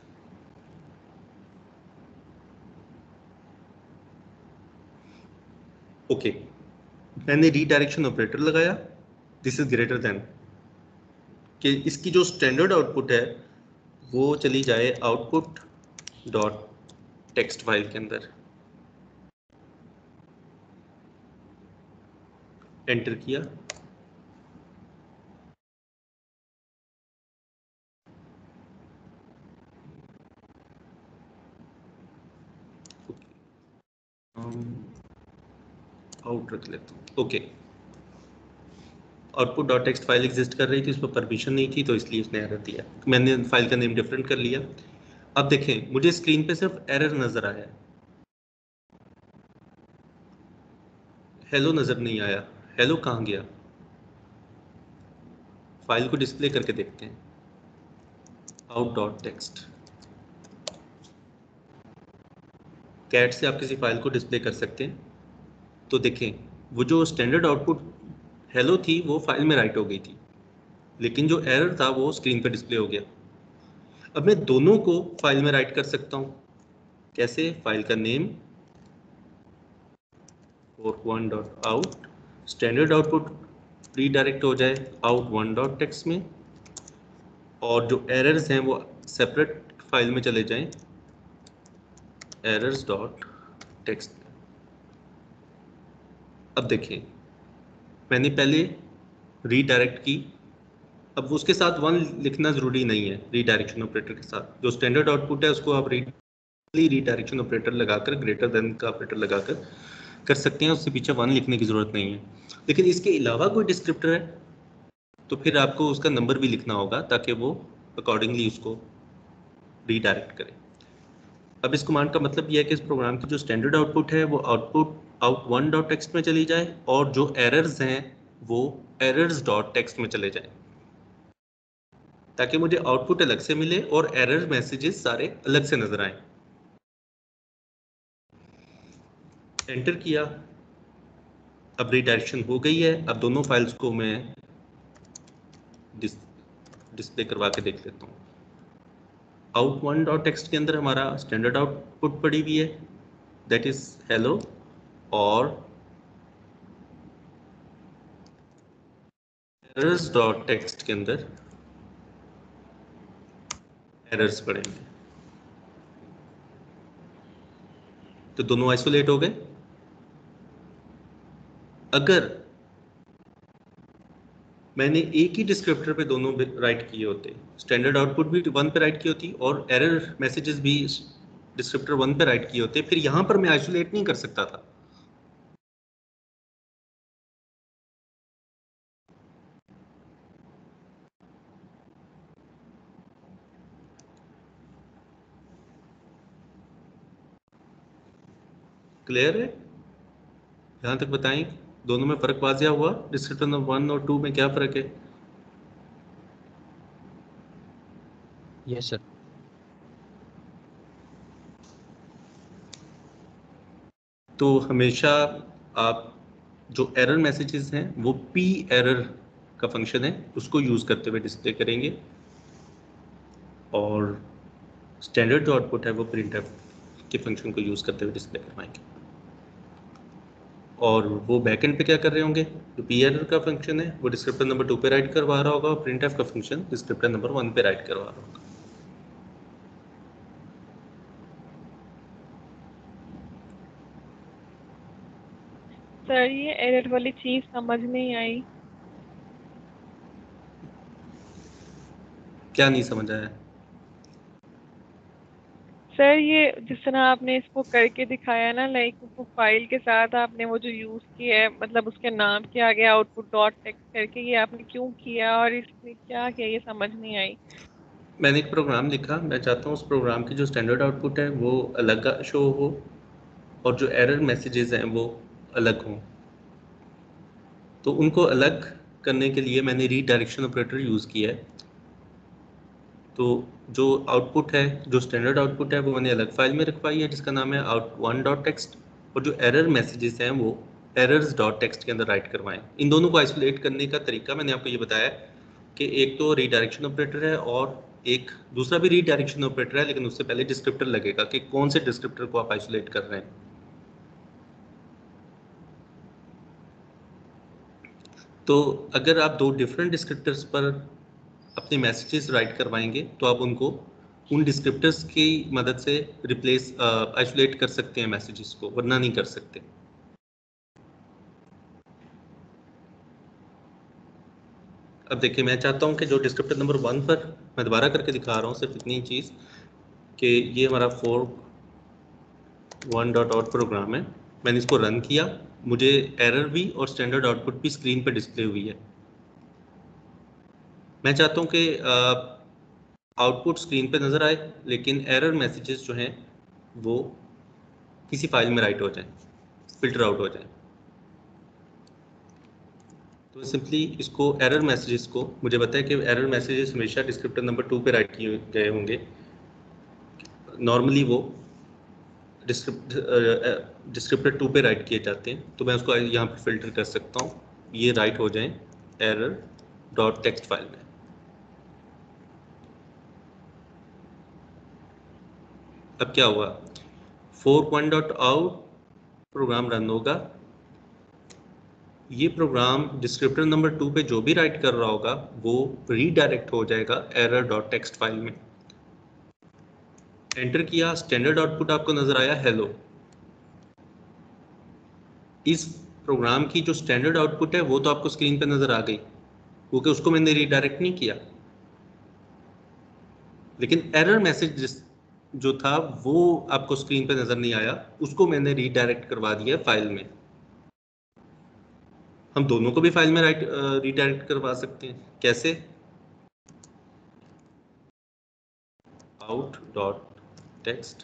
ओके, मैंने रीडायरेक्शन ऑपरेटर लगाया, दिस इज ग्रेटर देन, कि इसकी जो स्टैंडर्ड आउटपुट है वो चली जाए आउटपुट डॉट टेक्स्ट फाइल के अंदर। एंटर किया, आउट रख लेता हूँ। Okay, output dot text file exist कर रही थी, उस पर परमिशन नहीं थी, तो इसलिए उसने एरर दिया। मैंने फाइल का नेम डिफरेंट कर लिया। अब देखें, मुझे स्क्रीन पे सिर्फ एरर नजर आया, हेलो नजर नहीं आया। हेलो कहाँ गया? फाइल को डिस्प्ले करके देखते हैं, आउट डॉट टेक्स्ट। कैट से आप किसी फाइल को डिस्प्ले कर सकते हैं। तो देखें, वो जो स्टैंडर्ड आउटपुट हेलो थी वो फाइल में राइट हो गई थी, लेकिन जो एरर था वो स्क्रीन पर डिस्प्ले हो गया। अब मैं दोनों को फाइल में राइट कर सकता हूँ। कैसे? फाइल का name fork one dot out, standard output redirect हो जाए आउट वन डॉट टेक्स्ट में, और जो एरर्स हैं वो सेपरेट फाइल में चले जाएं एरर्स डॉट टेक्स्ट। अब देखें, मैंने पहले रीडायरेक्ट की। अब उसके साथ वन लिखना जरूरी नहीं है, रीडायरेक्शन ऑपरेटर के साथ जो स्टैंडर्ड आउटपुट है उसको आप रीडायरेक्शन ऑपरेटर लगाकर, ग्रेटर देन का ऑपरेटर लगाकर कर सकते हैं, उससे पीछे वन लिखने की जरूरत नहीं है। लेकिन इसके अलावा कोई डिस्क्रिप्टर है तो फिर आपको उसका नंबर भी लिखना होगा ताकि वो अकॉर्डिंगली उसको रीडायरेक्ट करे। अब इस कमांड का मतलब यह है कि इस प्रोग्राम की जो स्टैंडर्ड आउटपुट है वो output out one dot text में चली जाए और जो एरर्स हैं वो एरर्स डॉट टेक्स्ट में चले जाए, ताकि मुझे आउटपुट अलग से मिले और एरर मैसेजेस सारे अलग से नजर आए। एंटर किया, अब रीडायरेक्शन हो गई है। अब दोनों फाइल्स को मैं डिस, डिस्प्ले करवा के देख लेता हूँ। आउट वन डॉट टेक्स्ट के अंदर हमारा स्टैंडर्ड आउटपुट पड़ी हुई है, दैट इज हेलो, और एरर्स डॉट टेक्स्ट के अंदर एरर्स पड़ेंगे। तो दोनों आइसोलेट हो गए। अगर मैंने एक ही डिस्क्रिप्टर पे दोनों राइट किए होते, स्टैंडर्ड आउटपुट भी वन पे राइट की होती और एरर मैसेजेस भी डिस्क्रिप्टर वन पे राइट किए होते, फिर यहां पर मैं आइसोलेट नहीं कर सकता था। क्लियर है? यहां तक बताएं, दोनों में फर्क वाजिया हुआ? डिस्क्रिप्टर नंबर वन और टू में क्या फर्क है? Yes sir. तो हमेशा आप जो एरर मैसेजेस हैं वो पी एरर का फंक्शन है उसको यूज करते हुए डिस्प्ले करेंगे, और स्टैंडर्ड जो आउटपुट है वो प्रिंटफ के फंक्शन को यूज करते हुए डिस्प्ले करवाएंगे। और वो बैकएंड पे क्या कर रहे होंगे, जो पी एरर का फंक्शन है वो डिस्क्रिप्टर नंबर टू पे राइट करवा रहा होगा और प्रिंटफ का फंक्शन डिस्क्रिप्टर नंबर वन पे राइट करवा रहा होगा। सर ये एरर वाली चीज समझ नहीं आई। क्या नहीं समझ आया? सर ये जिस तरह आपने इसको करके दिखाया ना, लाइक वो फाइल के साथ आपने वो जो यूज किया है, मतलब उसके नाम के आगे आउटपुट डॉट टेक्स्ट करके, ये आपने क्यों किया और इसमें क्या किया, ये समझ नहीं आई। मैंने एक प्रोग्राम लिखा, मैं चाहता हूँ उस प्रोग्राम की जो स्टैंडर्ड आउटपुट है वो अलग शो हो और जो एरर मैसेजेस हैं वो अलग हों। तो उनको अलग करने के लिए मैंने रीडायरेक्शन ऑपरेटर यूज़ किया है। तो जो आउटपुट है, जो स्टैंडर्ड आउटपुट है वो मैंने अलग फाइल में रखवाई है जिसका नाम है आउट वन डॉट टेक्स्ट, और जो एरर मैसेजेस हैं वो एरर्स डॉट टेक्स्ट के अंदर राइट करवाएं। इन दोनों को आइसोलेट करने का तरीका मैंने आपको ये बताया कि एक तो रीडायरेक्शन ऑपरेटर है और एक दूसरा भी रीडायरेक्शन ऑपरेटर है, लेकिन उससे पहले डिस्क्रिप्टर लगेगा कि कौन से डिस्क्रिप्टर को आप आइसोलेट कर रहे हैं। तो अगर आप दो डिफरेंट डिस्क्रिप्टर्स पर अपने मैसेजेस राइट करवाएंगे तो आप उनको उन डिस्क्रिप्टर्स की मदद से रिप्लेस आइसोलेट कर सकते हैं मैसेजेस को, वरना नहीं कर सकते। अब देखिए, मैं चाहता हूं कि जो डिस्क्रिप्टर नंबर वन पर मैं दोबारा करके दिखा रहा हूं सिर्फ इतनी चीज़ कि ये हमारा four one dot out program है। मैंने इसको रन किया, मुझे एरर भी और स्टैंडर्ड आउटपुट भी स्क्रीन पर डिस्प्ले हुई है। मैं चाहता हूं कि आउटपुट स्क्रीन पे नज़र आए लेकिन एरर मैसेजेस जो हैं वो किसी फाइल में राइट हो जाएं, फिल्टर आउट हो जाएं। तो सिंपली इसको एरर मैसेजेस को, मुझे बताया कि एरर मैसेजेस हमेशा डिस्क्रिप्टर नंबर टू पे राइट किए गए होंगे, नॉर्मली वो डिस्क्रिप्टर टू पे राइट किए जाते हैं। तो मैं उसको यहाँ पे फिल्टर कर सकता हूँ, ये राइट हो जाएं एरर डॉट टेक्स्ट फाइल में। अब क्या हुआ, four one dot out program run होगा, ये प्रोग्राम डिस्क्रिप्टर नंबर टू पे जो भी राइट कर रहा होगा वो रीडायरेक्ट हो जाएगा एरर डॉट टेक्स्ट फाइल में। एंटर किया, स्टैंडर्ड आउटपुट आपको नजर आया हेलो। इस प्रोग्राम की जो स्टैंडर्ड आउटपुट है वो तो आपको स्क्रीन पे नजर आ गई, क्योंकि उसको मैंने रीडायरेक्ट नहीं किया, लेकिन एरर मैसेज जो था वो आपको स्क्रीन पे नजर नहीं आया, उसको मैंने रीडायरेक्ट करवा दिया फाइल में। हम दोनों को भी फाइल में राइट रीडायरेक्ट करवा सकते हैं। कैसे? आउट डॉट टेक्स्ट,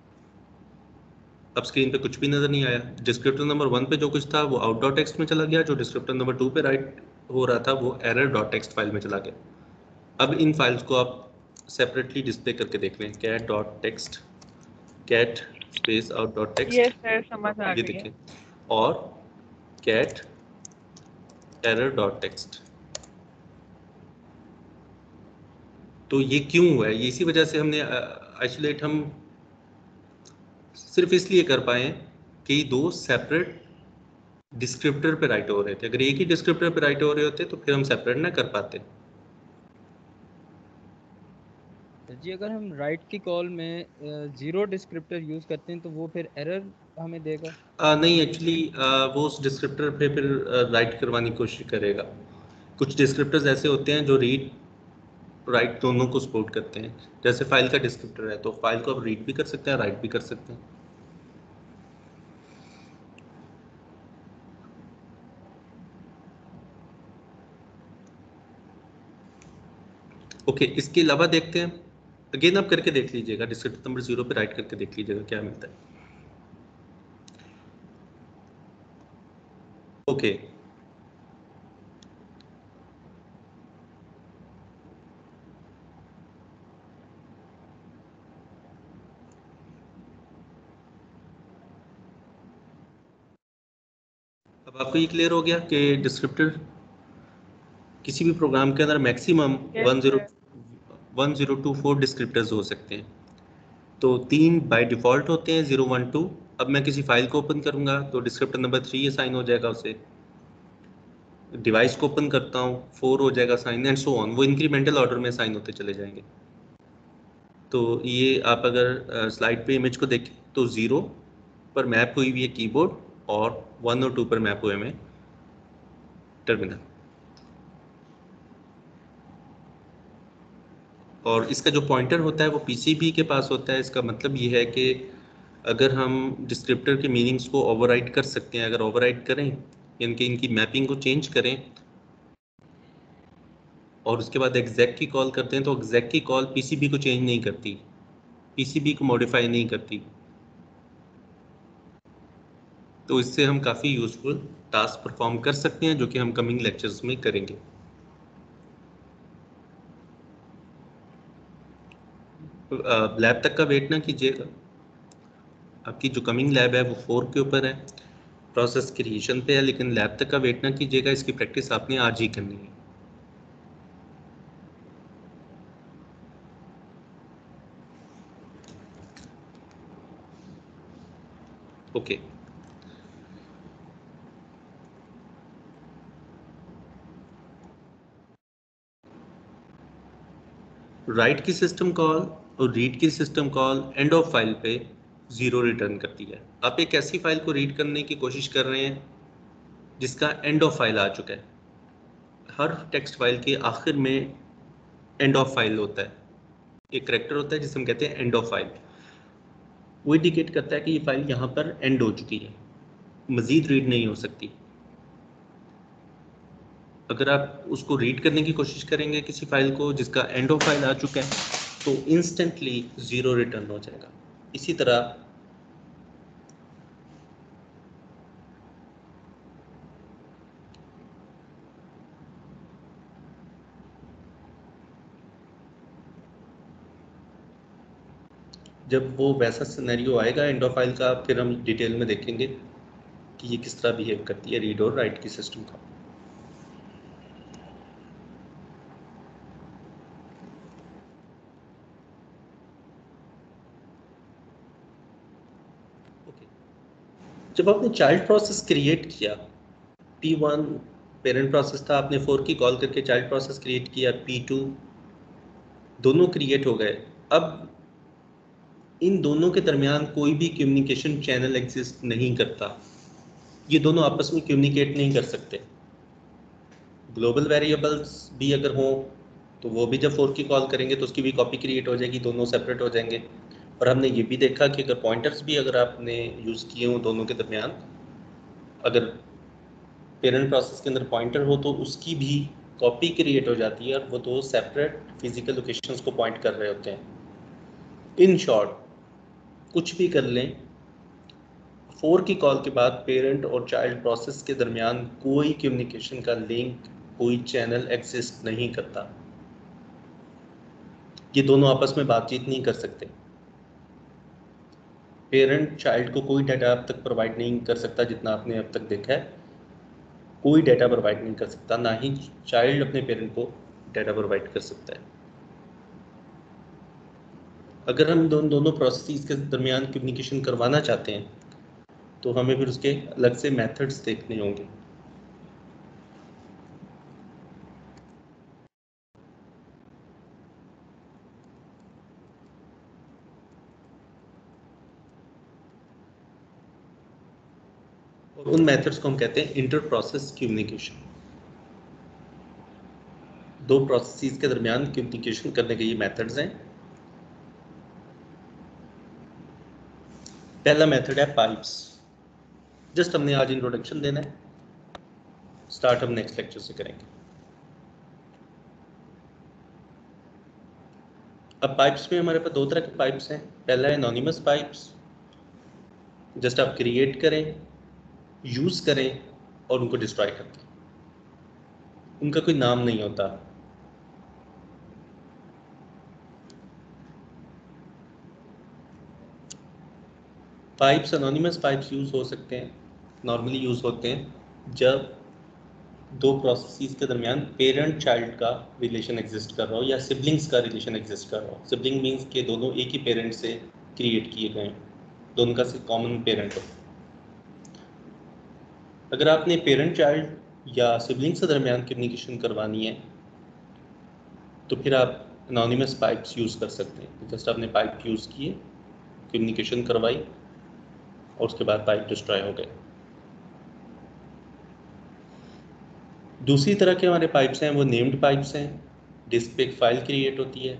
अब स्क्रीन पे कुछ भी नजर नहीं आया। डिस्क्रिप्टर नंबर वन पे जो कुछ था वो आउट डॉट टेक्स्ट में चला गया, जो डिस्क्रिप्टर नंबर टू पे राइट हो रहा था वो एरर डॉट टेक्स्ट फाइल में चला गया। अब इन फाइल्स को आप सेपरेटली डिस्प्ले करके देख लें। Cat dot text, cat space out dot text, yes sir समझ आ ये गई है। देखें, और कैट एरर डॉट टेक्स्ट। तो ये क्यों हुआ है? ये इसी वजह से हमने आइसोलेट हम सिर्फ इसलिए कर पाए कि दो सेपरेट डिस्क्रिप्टर पे राइट हो रहे थे। अगर एक ही डिस्क्रिप्टर पे राइट हो रहे होते तो फिर हम सेपरेट ना कर पाते। जी अगर हम राइट की कॉल में जीरो डिस्क्रिप्टर यूज करते हैं तो वो फिर एरर हमें देगा? आ, नहीं, एक्चुअली वो उस डिस्क्रिप्टर पे फिर राइट करवाने की कोशिश करेगा। कुछ डिस्क्रिप्टर्स ऐसे होते हैं जो रीड राइट दोनों को सपोर्ट करते हैं। जैसे फाइल का डिस्क्रिप्टर है तो फाइल को आप रीड भी कर सकते हैं, राइट भी कर सकते हैं। ओके okay, इसके अलावा देखते हैं, अगेन आप करके देख लीजिएगा, डिस्क्रिप्टर नंबर जीरो पे राइट करके देख लीजिएगा क्या मिलता है। Okay okay. अब आपको ये क्लियर हो गया कि डिस्क्रिप्टर किसी भी प्रोग्राम के अंदर maximum Yes, one zero sir. One zero two four descriptors हो सकते हैं। तो तीन बाय डिफॉल्ट होते हैं, जीरो वन टू। अब मैं किसी फाइल को ओपन करूंगा तो डिस्क्रिप्टर नंबर थ्री असाइन हो जाएगा उसे। डिवाइस को ओपन करता हूँ, फोर हो जाएगा साइन, एंड सो ऑन। वो इंक्रीमेंटल ऑर्डर में साइन होते चले जाएंगे। तो ये आप अगर स्लाइड पे इमेज को देखें तो जीरो पर मैप हुई हुई है कीबोर्ड, और वन और टू पर मैप हुए में टर्मिनल। और इसका जो पॉइंटर होता है वो पीसीबी के पास होता है। इसका मतलब ये है कि अगर हम डिस्क्रिप्टर के मीनिंग्स को ओवरराइड कर सकते हैं, अगर ओवरराइड करें यानी कि इनकी मैपिंग को चेंज करें और उसके बाद एग्जैक की कॉल करते हैं, तो एग्जैक की कॉल पीसीबी को चेंज नहीं करती, पीसीबी को मॉडिफाई नहीं करती। तो इससे हम काफ़ी यूजफुल टास्क परफॉर्म कर सकते हैं, जो कि हम कमिंग लेक्चर्स में करेंगे। लैब तक का वेट ना कीजिएगा, आपकी जो कमिंग लैब है वो फोर के ऊपर है, प्रोसेस क्रिएशन पे है, लेकिन लैब तक का वेट ना कीजिएगा, इसकी प्रैक्टिस आपने आज ही करनी है। Okay okay. राइट की सिस्टम कॉल और रीड की system call end of file पे जीरो रिटर्न करती है। आप एक ऐसी फाइल को रीड करने की कोशिश कर रहे हैं जिसका एंड ऑफ फाइल आ चुका है। हर टेक्स्ट फाइल के आखिर में एंड ऑफ फाइल होता है, एक करैक्टर होता है जिसे हम कहते हैं एंड ऑफ फाइल। वो इंडिकेट करता है कि ये फाइल यहाँ पर एंड हो चुकी है, मजीद रीड नहीं हो सकती। अगर आप उसको रीड करने की कोशिश करेंगे किसी फाइल को जिसका एंड ऑफ फाइल आ चुका है, तो इंस्टेंटली जीरो रिटर्न हो जाएगा। इसी तरह जब वो वैसा सिनेरियो आएगा एंड ऑफ फाइल का, फिर हम डिटेल में देखेंगे कि ये किस तरह बिहेव करती है रीड और राइट की सिस्टम का। जब आपने चाइल्ड प्रोसेस क्रिएट किया, पी वन पेरेंट प्रोसेस था, आपने फोर की कॉल करके चाइल्ड प्रोसेस क्रिएट किया, पी टू, दोनों क्रिएट हो गए। अब इन दोनों के दरमियान कोई भी कम्युनिकेशन चैनल एग्जिस्ट नहीं करता, ये दोनों आपस में कम्युनिकेट नहीं कर सकते। ग्लोबल वेरिएबल्स भी अगर हों तो वो भी जब फोर की कॉल करेंगे तो उसकी भी कॉपी क्रिएट हो जाएगी, दोनों सेपरेट हो जाएंगे। और हमने ये भी देखा कि अगर पॉइंटर्स भी अगर आपने यूज़ किए हों दोनों के दरमियान, अगर पेरेंट प्रोसेस के अंदर पॉइंटर हो तो उसकी भी कॉपी क्रिएट हो जाती है और वो दो सेपरेट फिजिकल लोकेशंस को पॉइंट कर रहे होते हैं। इन शॉर्ट कुछ भी कर लें, फोर की कॉल के बाद पेरेंट और चाइल्ड प्रोसेस के दरमियान कोई कम्युनिकेशन का लिंक, कोई चैनल एग्जिस्ट नहीं करता। ये दोनों आपस में बातचीत नहीं कर सकते। पेरेंट चाइल्ड को कोई डाटा अब तक प्रोवाइड नहीं कर सकता, जितना आपने अब तक देखा है कोई डाटा प्रोवाइड नहीं कर सकता, ना ही चाइल्ड अपने पेरेंट को डाटा प्रोवाइड कर सकता है। अगर हम दोनों दोनों प्रोसेस के दरमियान कम्युनिकेशन करवाना चाहते हैं तो हमें फिर उसके अलग से मेथड्स देखने होंगे। और उन मेथड्स को हम कहते हैं इंटर प्रोसेस कम्युनिकेशन। दो प्रोसेसेस के दरमियान कम्युनिकेशन करने के ये मेथड्स हैं। पहला मेथड है पाइप्स। जस्ट हमने आज इंट्रोडक्शन देना है, स्टार्ट हम नेक्स्ट लेक्चर से करेंगे। अब पाइप्स में हमारे पास दो तरह के पाइप्स हैं। पहला है एनोनिमस पाइप्स, जस्ट आप क्रिएट करें, यूज करें और उनको डिस्ट्रॉय कर दें, उनका कोई नाम नहीं होता। पाइप्स, एनोनिमस पाइप्स यूज हो सकते हैं, नॉर्मली यूज होते हैं जब दो प्रोसेसेस के दरमियान पेरेंट चाइल्ड का रिलेशन एग्जिस्ट कर रहा हो या सिबलिंग्स का रिलेशन एग्जिस्ट कर रहा हो। सिबलिंग मीन्स के दोनों एक ही पेरेंट से क्रिएट किए गए हैं, दोनों का कॉमन पेरेंट हो। अगर आपने पेरेंट चाइल्ड या सिबलिंग्स के दरमियान कम्युनिकेशन करवानी है तो फिर आप एनोनिमस पाइप्स यूज़ कर सकते हैं। जस्ट आपने पाइप यूज़ किए, कम्युनिकेशन करवाई और उसके बाद पाइप डिस्ट्रॉय हो गए। दूसरी तरह के हमारे पाइप्स हैं वो नेम्ड पाइप्स हैं। डिस्क पे एक फाइल क्रिएट होती है,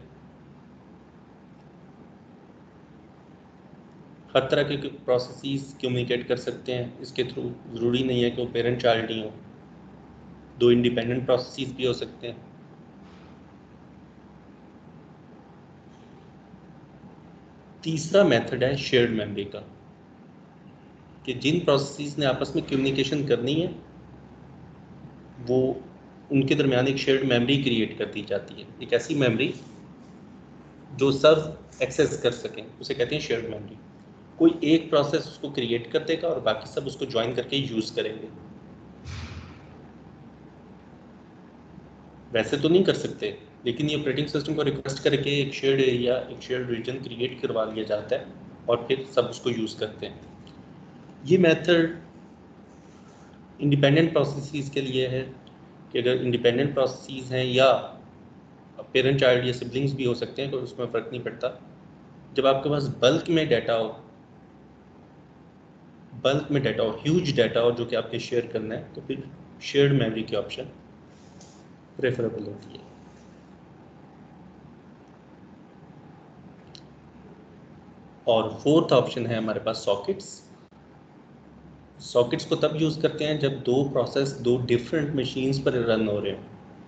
हर तरह के प्रोसेसेस कम्युनिकेट कर सकते हैं इसके थ्रू। ज़रूरी नहीं है कि वो पेरेंट चाइल्ड ही हो, दो इंडिपेंडेंट प्रोसेसेस भी हो सकते हैं। तीसरा मेथड है शेयर्ड मेमोरी का, कि जिन प्रोसेसेस ने आपस में कम्युनिकेशन करनी है वो उनके दरमियान एक शेयर्ड मेमोरी क्रिएट कर दी जाती है। एक ऐसी मेमोरी जो सब एक्सेस कर सकें, उसे कहते हैं शेयर्ड मेमोरी। कोई एक प्रोसेस उसको क्रिएट कर देगा और बाकी सब उसको ज्वाइन करके यूज़ करेंगे। वैसे तो नहीं कर सकते, लेकिन ये ऑपरेटिंग सिस्टम को रिक्वेस्ट करके एक शेयर्ड एरिया, एक शेयर्ड रीजन क्रिएट करवा लिया जाता है और फिर सब उसको यूज़ करते हैं। ये मेथड इंडिपेंडेंट प्रोसेसेस के लिए है कि अगर इंडिपेंडेंट प्रोसेसेस हैं या पेरेंट चाइल्ड या सिबलिंग्स भी हो सकते हैं, तो उसमें फ़र्क नहीं पड़ता। जब आपके पास बल्क में डाटा हो, बल्क में डाटा हो, ह्यूज डाटा हो जो कि आपके शेयर करना है, तो फिर शेयर्ड मेमोरी की ऑप्शन प्रेफरेबल होती है। और फोर्थ ऑप्शन है हमारे पास सॉकेट्स। सॉकेट्स को तब यूज़ करते हैं जब दो प्रोसेस दो डिफरेंट मशीन्स पर रन हो रहे हो,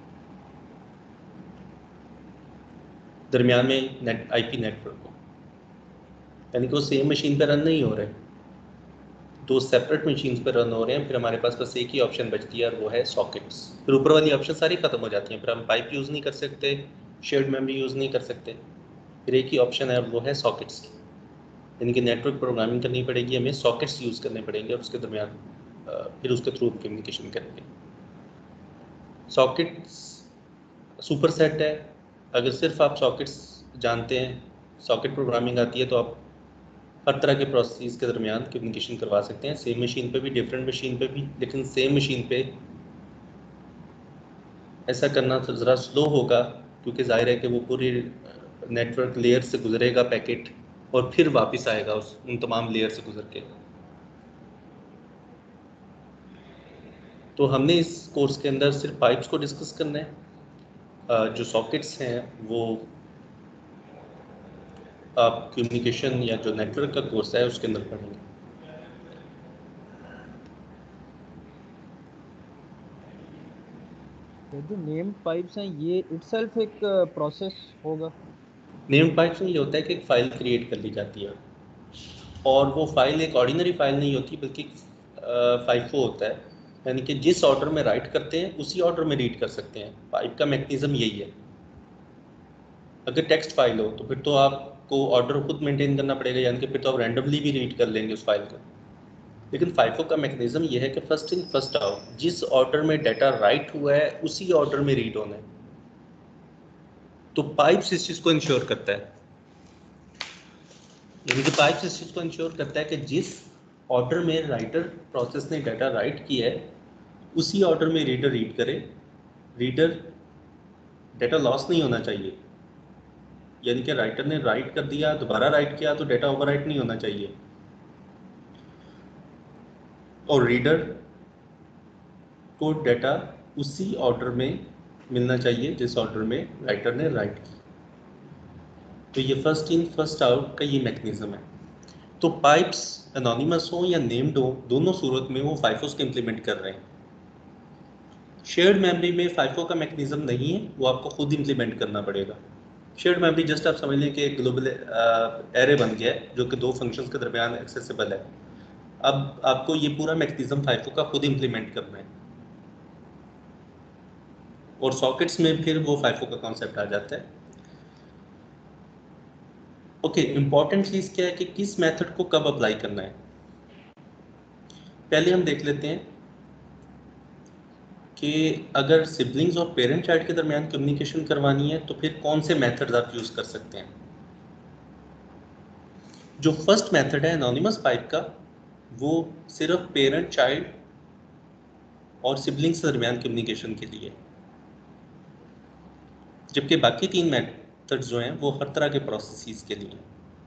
दरमियान में नेट आईपी नेटवर्क हो, यानी कि वो सेम मशीन पर रन नहीं हो रहे, दो सेपरेट मशीन्स पर रन हो रहे हैं। फिर हमारे पास बस एक ही ऑप्शन बचती है और वो है सॉकेट्स। फिर ऊपर वाली ऑप्शन सारी खत्म हो जाती हैं, फिर हम पाइप यूज़ नहीं कर सकते, शेयर्ड मेमोरी यूज़ नहीं कर सकते, फिर एक ही ऑप्शन है और वो है सॉकेट्स की। यानी कि नेटवर्क प्रोग्रामिंग करनी पड़ेगी, हमें सॉकेट्स यूज़ करने पड़ेंगे और उसके दरमियान फिर उसके थ्रू कम्युनिकेशन करेंगे। सॉकेट्स सुपर सेट है। अगर सिर्फ आप सॉकेट्स जानते हैं, सॉकेट प्रोग्रामिंग आती है, तो आप हर तरह के प्रोसेस के दरमियान कम्युनिकेशन करवा सकते हैं, सेम मशीन पे भी, डिफरेंट मशीन पे भी। लेकिन सेम मशीन पे ऐसा करना तो ज़रा स्लो होगा, क्योंकि जाहिर है कि वो पूरी नेटवर्क लेयर से गुजरेगा पैकेट और फिर वापस आएगा उस उन तमाम लेयर से गुजर के। तो हमने इस कोर्स के अंदर सिर्फ पाइप्स को डिस्कस करना है, जो सॉकेट्स हैं वो आप कम्युनिकेशन या जो नेटवर्क का कोर्स है उसके अंदर पढ़ेंगे। जो नेम्ड पाइप्स हैं ये इटसेल्फ एक प्रोसेस होगा। नेम्ड पाइप्स में ये होता है कि एक फाइल क्रिएट कर ली जाती है और वो फाइल एक ऑर्डिनरी फाइल नहीं होती बल्कि फाइफो होता है, यानी कि जिस ऑर्डर में राइट करते हैं उसी ऑर्डर में रीड कर सकते हैं। पाइप का मैकेनिज्म यही है। अगर टेक्स्ट फाइल हो तो फिर तो आपको ऑर्डर खुद मेंटेन करना पड़ेगा, यानी कि फिर तो आप रैंडमली भी रीड कर लेंगे उस फाइल को। लेकिन फाइफो का मैकेनिज्म ये है कि फर्स्ट इन फर्स्ट आउट, जिस ऑर्डर में डाटा राइट हुआ है उसी ऑर्डर में रीड होना है। तो पाइप्स इस चीज़ को इंश्योर करता है, यानी कि पाइप्स इस चीज़ को इंश्योर करता है कि जिस ऑर्डर में राइटर प्रोसेस ने डाटा राइट किया है उसी ऑर्डर में रीडर रीड करे। रीडर डाटा लॉस नहीं होना चाहिए, यानी कि राइटर ने राइट कर दिया दोबारा राइट किया तो डाटा ओवरराइट नहीं होना चाहिए, और रीडर को डाटा उसी ऑर्डर में मिलना चाहिए जिस ऑर्डर में राइटर ने राइट किया। तो ये फर्स्ट इन फर्स्ट आउट का ये मैकेनिज्म है। तो पाइप्स एनोनिमस हो या नेम्ड हो, दोनों सूरत में वो फाइफोस के इम्प्लीमेंट कर रहे हैं। शेयर्ड मेमोरी में फाइफो का मैकेनिज्म नहीं है, वो आपको खुद इम्प्लीमेंट करना पड़ेगा। शेयर्ड मेमोरी जस्ट आप समझ लें कि एक ग्लोबल एरे बन गया है जो कि दो फंक्शंस के दरमियान एक्सेसिबल है। अब आपको ये पूरा मैकेनिज्म फाइफो का खुद इम्प्लीमेंट करना है, और सॉकेट्स में फिर वो फाइफो का कॉन्सेप्ट आ जाता है। ओके, इंपॉर्टेंट चीज़ क्या है कि किस मेथड को कब अप्लाई करना है। पहले हम देख लेते हैं कि अगर सिबलिंग्स और पेरेंट चाइल्ड के दरमियान कम्युनिकेशन करवानी है तो फिर कौन से मेथड्स आप यूज़ कर सकते हैं। जो फर्स्ट मेथड है एनोनिमस पाइप का, वो सिर्फ पेरेंट चाइल्ड और सिबलिंग्स के दरमियान कम्युनिकेशन के लिए, जबकि बाकी तीन मेथड्स जो हैं वो हर तरह के प्रोसेसेस के लिए।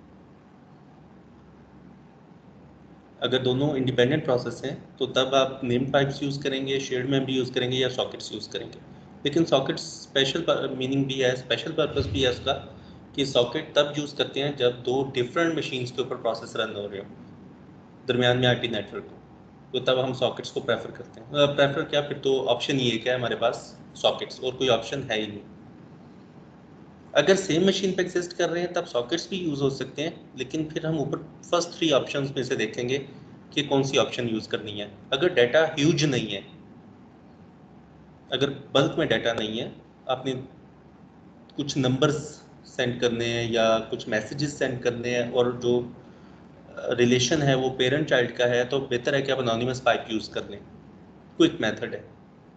अगर दोनों इंडिपेंडेंट प्रोसेस हैं तो तब आप नेम पाइप्स यूज़ करेंगे, शेयर्ड मेमोरी यूज़ करेंगे या सॉकेट्स यूज़ करेंगे। लेकिन सॉकेट्स स्पेशल मीनिंग भी है, स्पेशल पर्पस भी है उसका, कि सॉकेट तब यूज़ करते हैं जब दो डिफरेंट मशीन्स के ऊपर प्रोसेस रन हो रहे हो, दरमियान में आईपी नेटवर्क हो, तो तब हम सॉकेट्स को प्रेफर करते हैं। प्रेफर क्या, फिर तो ऑप्शन ये क्या है हमारे पास, सॉकेट्स, और कोई ऑप्शन है ही नहीं। अगर सेम मशीन पे एग्जिस्ट कर रहे हैं तब सॉकेट्स भी यूज़ हो सकते हैं, लेकिन फिर हम ऊपर फर्स्ट थ्री ऑप्शंस में से देखेंगे कि कौन सी ऑप्शन यूज़ करनी है। अगर डाटा ह्यूज नहीं है, अगर बल्क में डाटा नहीं है, आपने कुछ नंबर्स सेंड करने हैं या कुछ मैसेजेस सेंड करने हैं और जो रिलेशन है वो पेरेंट चाइल्ड का है, तो बेहतर है कि आप एनोनिमस पाइप यूज़ कर लें। क्विक मेथड है।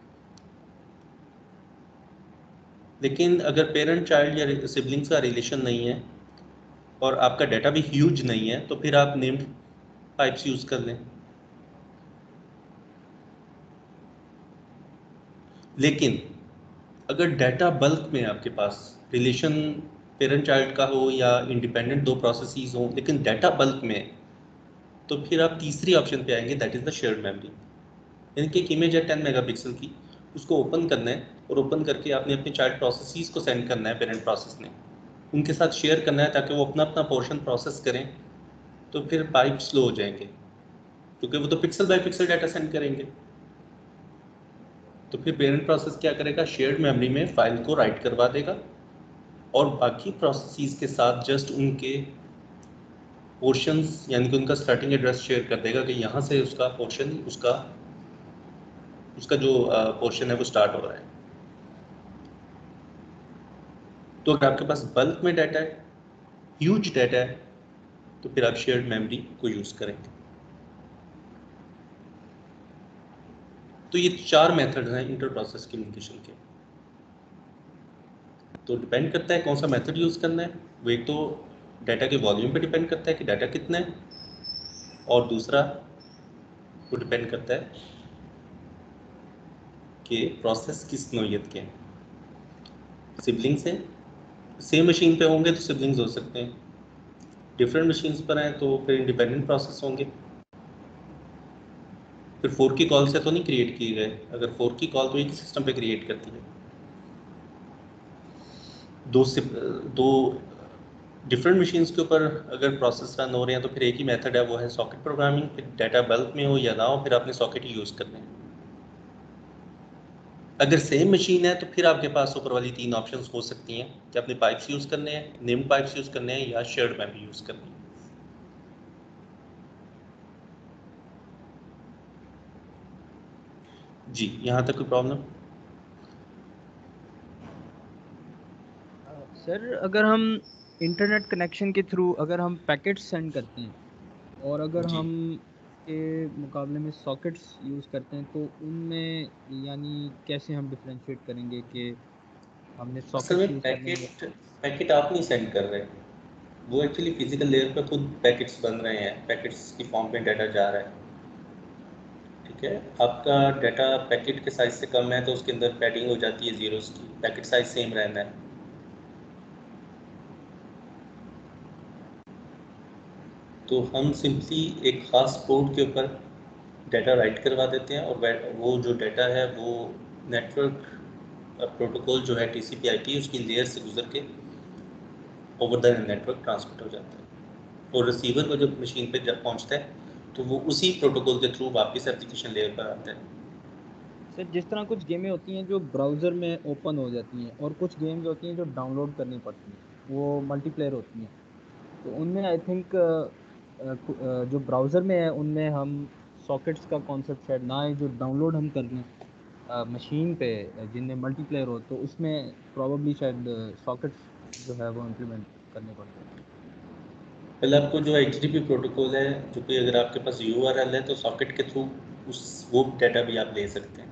लेकिन अगर पेरेंट चाइल्ड या सिबलिंग्स का रिलेशन नहीं है और आपका डाटा भी ह्यूज नहीं है, तो फिर आप नेम्ड पाइप्स यूज़ कर लें। लेकिन अगर डाटा बल्क में आपके पास रिलेशन पेरेंट चाइल्ड का हो या इंडिपेंडेंट दो प्रोसेसेस हो, लेकिन डाटा बल्क में, तो फिर आप तीसरी ऑप्शन पे आएंगे, that is the shared memory. यानी कि एक इमेज है टेन मेगापिक्सल की, उसको ओपन करना है और ओपन करके आपने अपने चाइल्ड प्रोसेसेस को सेंड करना है पेरेंट प्रोसेस ने, उनके साथ शेयर करना है ताकि वो अपना अपना पोर्शन प्रोसेस करें। तो फिर पाइप स्लो हो जाएंगे क्योंकि वो तो pixel by pixel data send करेंगे। तो फिर पेरेंट प्रोसेस क्या करेगा, शेयर्ड मेमोरी में फाइल को राइट करवा देगा और बाकी प्रोसेसेस के साथ जस्ट उनके पोर्शंस, यानी कि उनका स्टार्टिंग एड्रेस शेयर कर देगा कि यहाँ से उसका पोर्शन, उसका उसका जो पोर्शन है वो स्टार्ट हो रहा है। तो अगर आपके पास बल्क में डाटा है, ह्यूज डाटा है, तो फिर आप शेयर्ड मेमोरी को यूज़ करेंगे। तो ये चार मेथड्स हैं इंटर प्रोसेस कम्युनिकेशन के। तो डिपेंड करता है कौन सा मेथड यूज़ करना है। वो एक तो डाटा के वॉल्यूम पे डिपेंड करता है कि डाटा कितना है, और दूसरा वो डिपेंड करता है कि प्रोसेस किस नौइयत के हैं। सिबलिंग्स हैं, सेम मशीन पे होंगे तो सिबलिंग्स हो सकते हैं, डिफरेंट मशीन्स पर हैं तो फिर इंडिपेंडेंट प्रोसेस होंगे। फिर फोर की कॉल से तो नहीं क्रिएट किए गए, अगर फोर की कॉल तो एक सिस्टम पे क्रिएट करती है, दो से दो डिफरेंट मशीन्स के ऊपर अगर प्रोसेस रन हो रहे हैं तो फिर एक ही मेथड है, वो है सॉकेट प्रोग्रामिंग। फिर डाटा बल्क में हो या ना हो, फिर आपने सॉकेट ही यूज़ करने हैं। अगर सेम मशीन है तो फिर आपके पास ऊपर वाली तीन ऑप्शंस हो सकती हैं कि आपने पाइप्स यूज़ करने हैं, नेम्ड पाइप्स यूज़ करने हैं या शेयर्ड मेमोरी यूज़ करनी है। जी, यहाँ तक कोई प्रॉब्लम? सर अगर हम इंटरनेट कनेक्शन के थ्रू अगर हम पैकेट्स सेंड करते हैं और अगर जी। हम के मुकाबले में सॉकेट्स यूज़ करते हैं तो उनमें यानी कैसे हम डिफरेंशिएट करेंगे कि हमने असल सॉकेट्स में यूज़ करने हैं? पैकेट पैकेट आप नहीं सेंड कर रहे, वो एक्चुअली फिजिकल लेयर पे खुद पैकेट्स बन रहे हैं, पैकेट्स की फॉर्म में डाटा जा रहा है। ठीक है, आपका डाटा पैकेट के साइज से कम है तो उसके अंदर पैडिंग हो जाती है जीरोस की, पैकेट साइज सेम रहना है। तो हम सिंपली एक खास पोर्ट के ऊपर डाटा राइट करवा देते हैं और वो जो डाटा है वो नेटवर्क प्रोटोकॉल जो है टीसीपी आईपी उसकी लेयर से गुजर के ओवर द नेटवर्क ट्रांसमिट हो जाता है और रिसीवर को जब मशीन पे जब पहुंचता है तो वो उसी प्रोटोकॉल के थ्रू वापस एप्लीकेशन लेयर पर आता है। सर जिस तरह कुछ गेमें होती हैं जो ब्राउज़र में ओपन हो जाती हैं और कुछ गेम्स होती हैं जो डाउनलोड करनी पड़ती हैं, वो मल्टीप्लेयर होती हैं, तो उनमें आई थिंक जो ब्राउज़र में है उनमें हम सॉकेट्स का कॉन्सेप्ट शायद ना है, जो डाउनलोड हम कर लें मशीन पे अ, जिनमें मल्टीप्लेयर हो तो उसमें प्रॉब्ली शायद सॉकेट्स जो है वो इम्प्लीमेंट करने पड़ते हैं। पहले आपको जो एचटीटीपी प्रोटोकॉल है, जो कि अगर आपके पास यूआरएल है तो सॉकेट के थ्रू उस वो डाटा भी आप ले सकते हैं।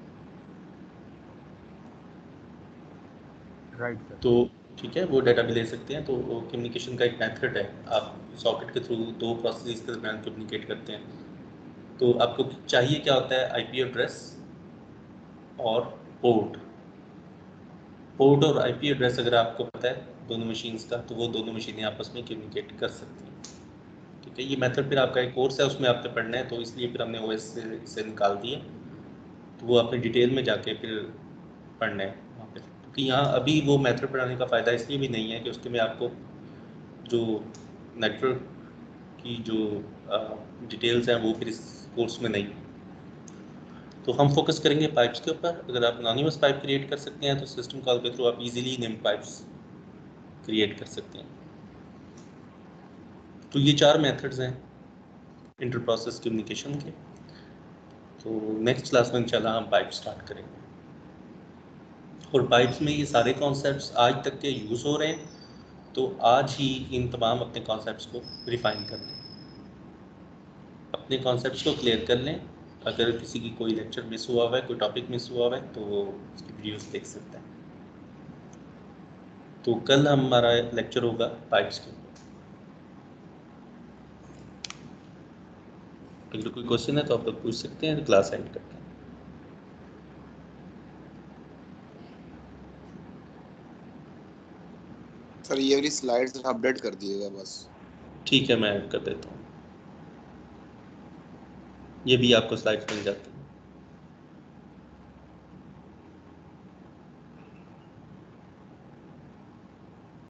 Right sir. तो ठीक है, वो डाटा भी ले सकते हैं। तो वो कम्युनिकेशन का एक मेथड है, आप सॉकेट के थ्रू दो प्रोसेस के दरमियान कम्युनिकेट करते हैं। तो आपको चाहिए क्या होता है, आईपी एड्रेस और पोर्ट। पोर्ट और आईपी एड्रेस अगर आपको पता है दोनों मशीन्स का, तो वो दोनों मशीनें आपस में कम्युनिकेट कर सकती हैं। ठीक है, ये मेथड फिर आपका एक कोर्स है, उसमें आपने पढ़ना है, तो इसलिए फिर हमने ओएस से इसे निकाल दिया। तो वो आपने डिटेल में जाके फिर पढ़ना है वहाँ पे, क्योंकि यहाँ अभी वो मेथड पढ़ाने का फ़ायदा इसलिए भी नहीं है कि उसके में आपको जो नेटवर्क की जो डिटेल्स हैं वो फिर इस कोर्स में नहीं। तो हम फोकस करेंगे पाइप्स के ऊपर। अगर आप अनोनिमस पाइप क्रिएट कर सकते हैं तो सिस्टम कॉल के थ्रू आप इजीली नेम पाइप्स क्रिएट कर सकते हैं। तो ये चार मेथड्स हैं इंटर प्रोसेस कम्युनिकेशन के। तो नेक्स्ट क्लास में इंशाल्लाह हम पाइप स्टार्ट करेंगे और पाइप्स में ये सारे कॉन्सेप्ट्स आज तक के यूज़ हो रहे हैं, तो आज ही इन तमाम अपने कॉन्सेप्ट्स को रिफाइन कर लें, अपने कॉन्सेप्ट्स को क्लियर कर लें। अगर किसी की कोई लेक्चर मिस हुआ हुआ है, कोई टॉपिक मिस हुआ हुआ है, तो वो उसकी वीडियोस देख सकता है। तो कल हमारा लेक्चर होगा पाइप्स के ऊपर। अगर कोई क्वेश्चन है तो आप लोग पूछ सकते हैं, क्लास एंड करके। सर ये वाली स्लाइड्स अपडेट कर दिएगा बस। ठीक है, मैं ऐड कर देता हूँ, ये भी आपको स्लाइड्स मिल जाती है।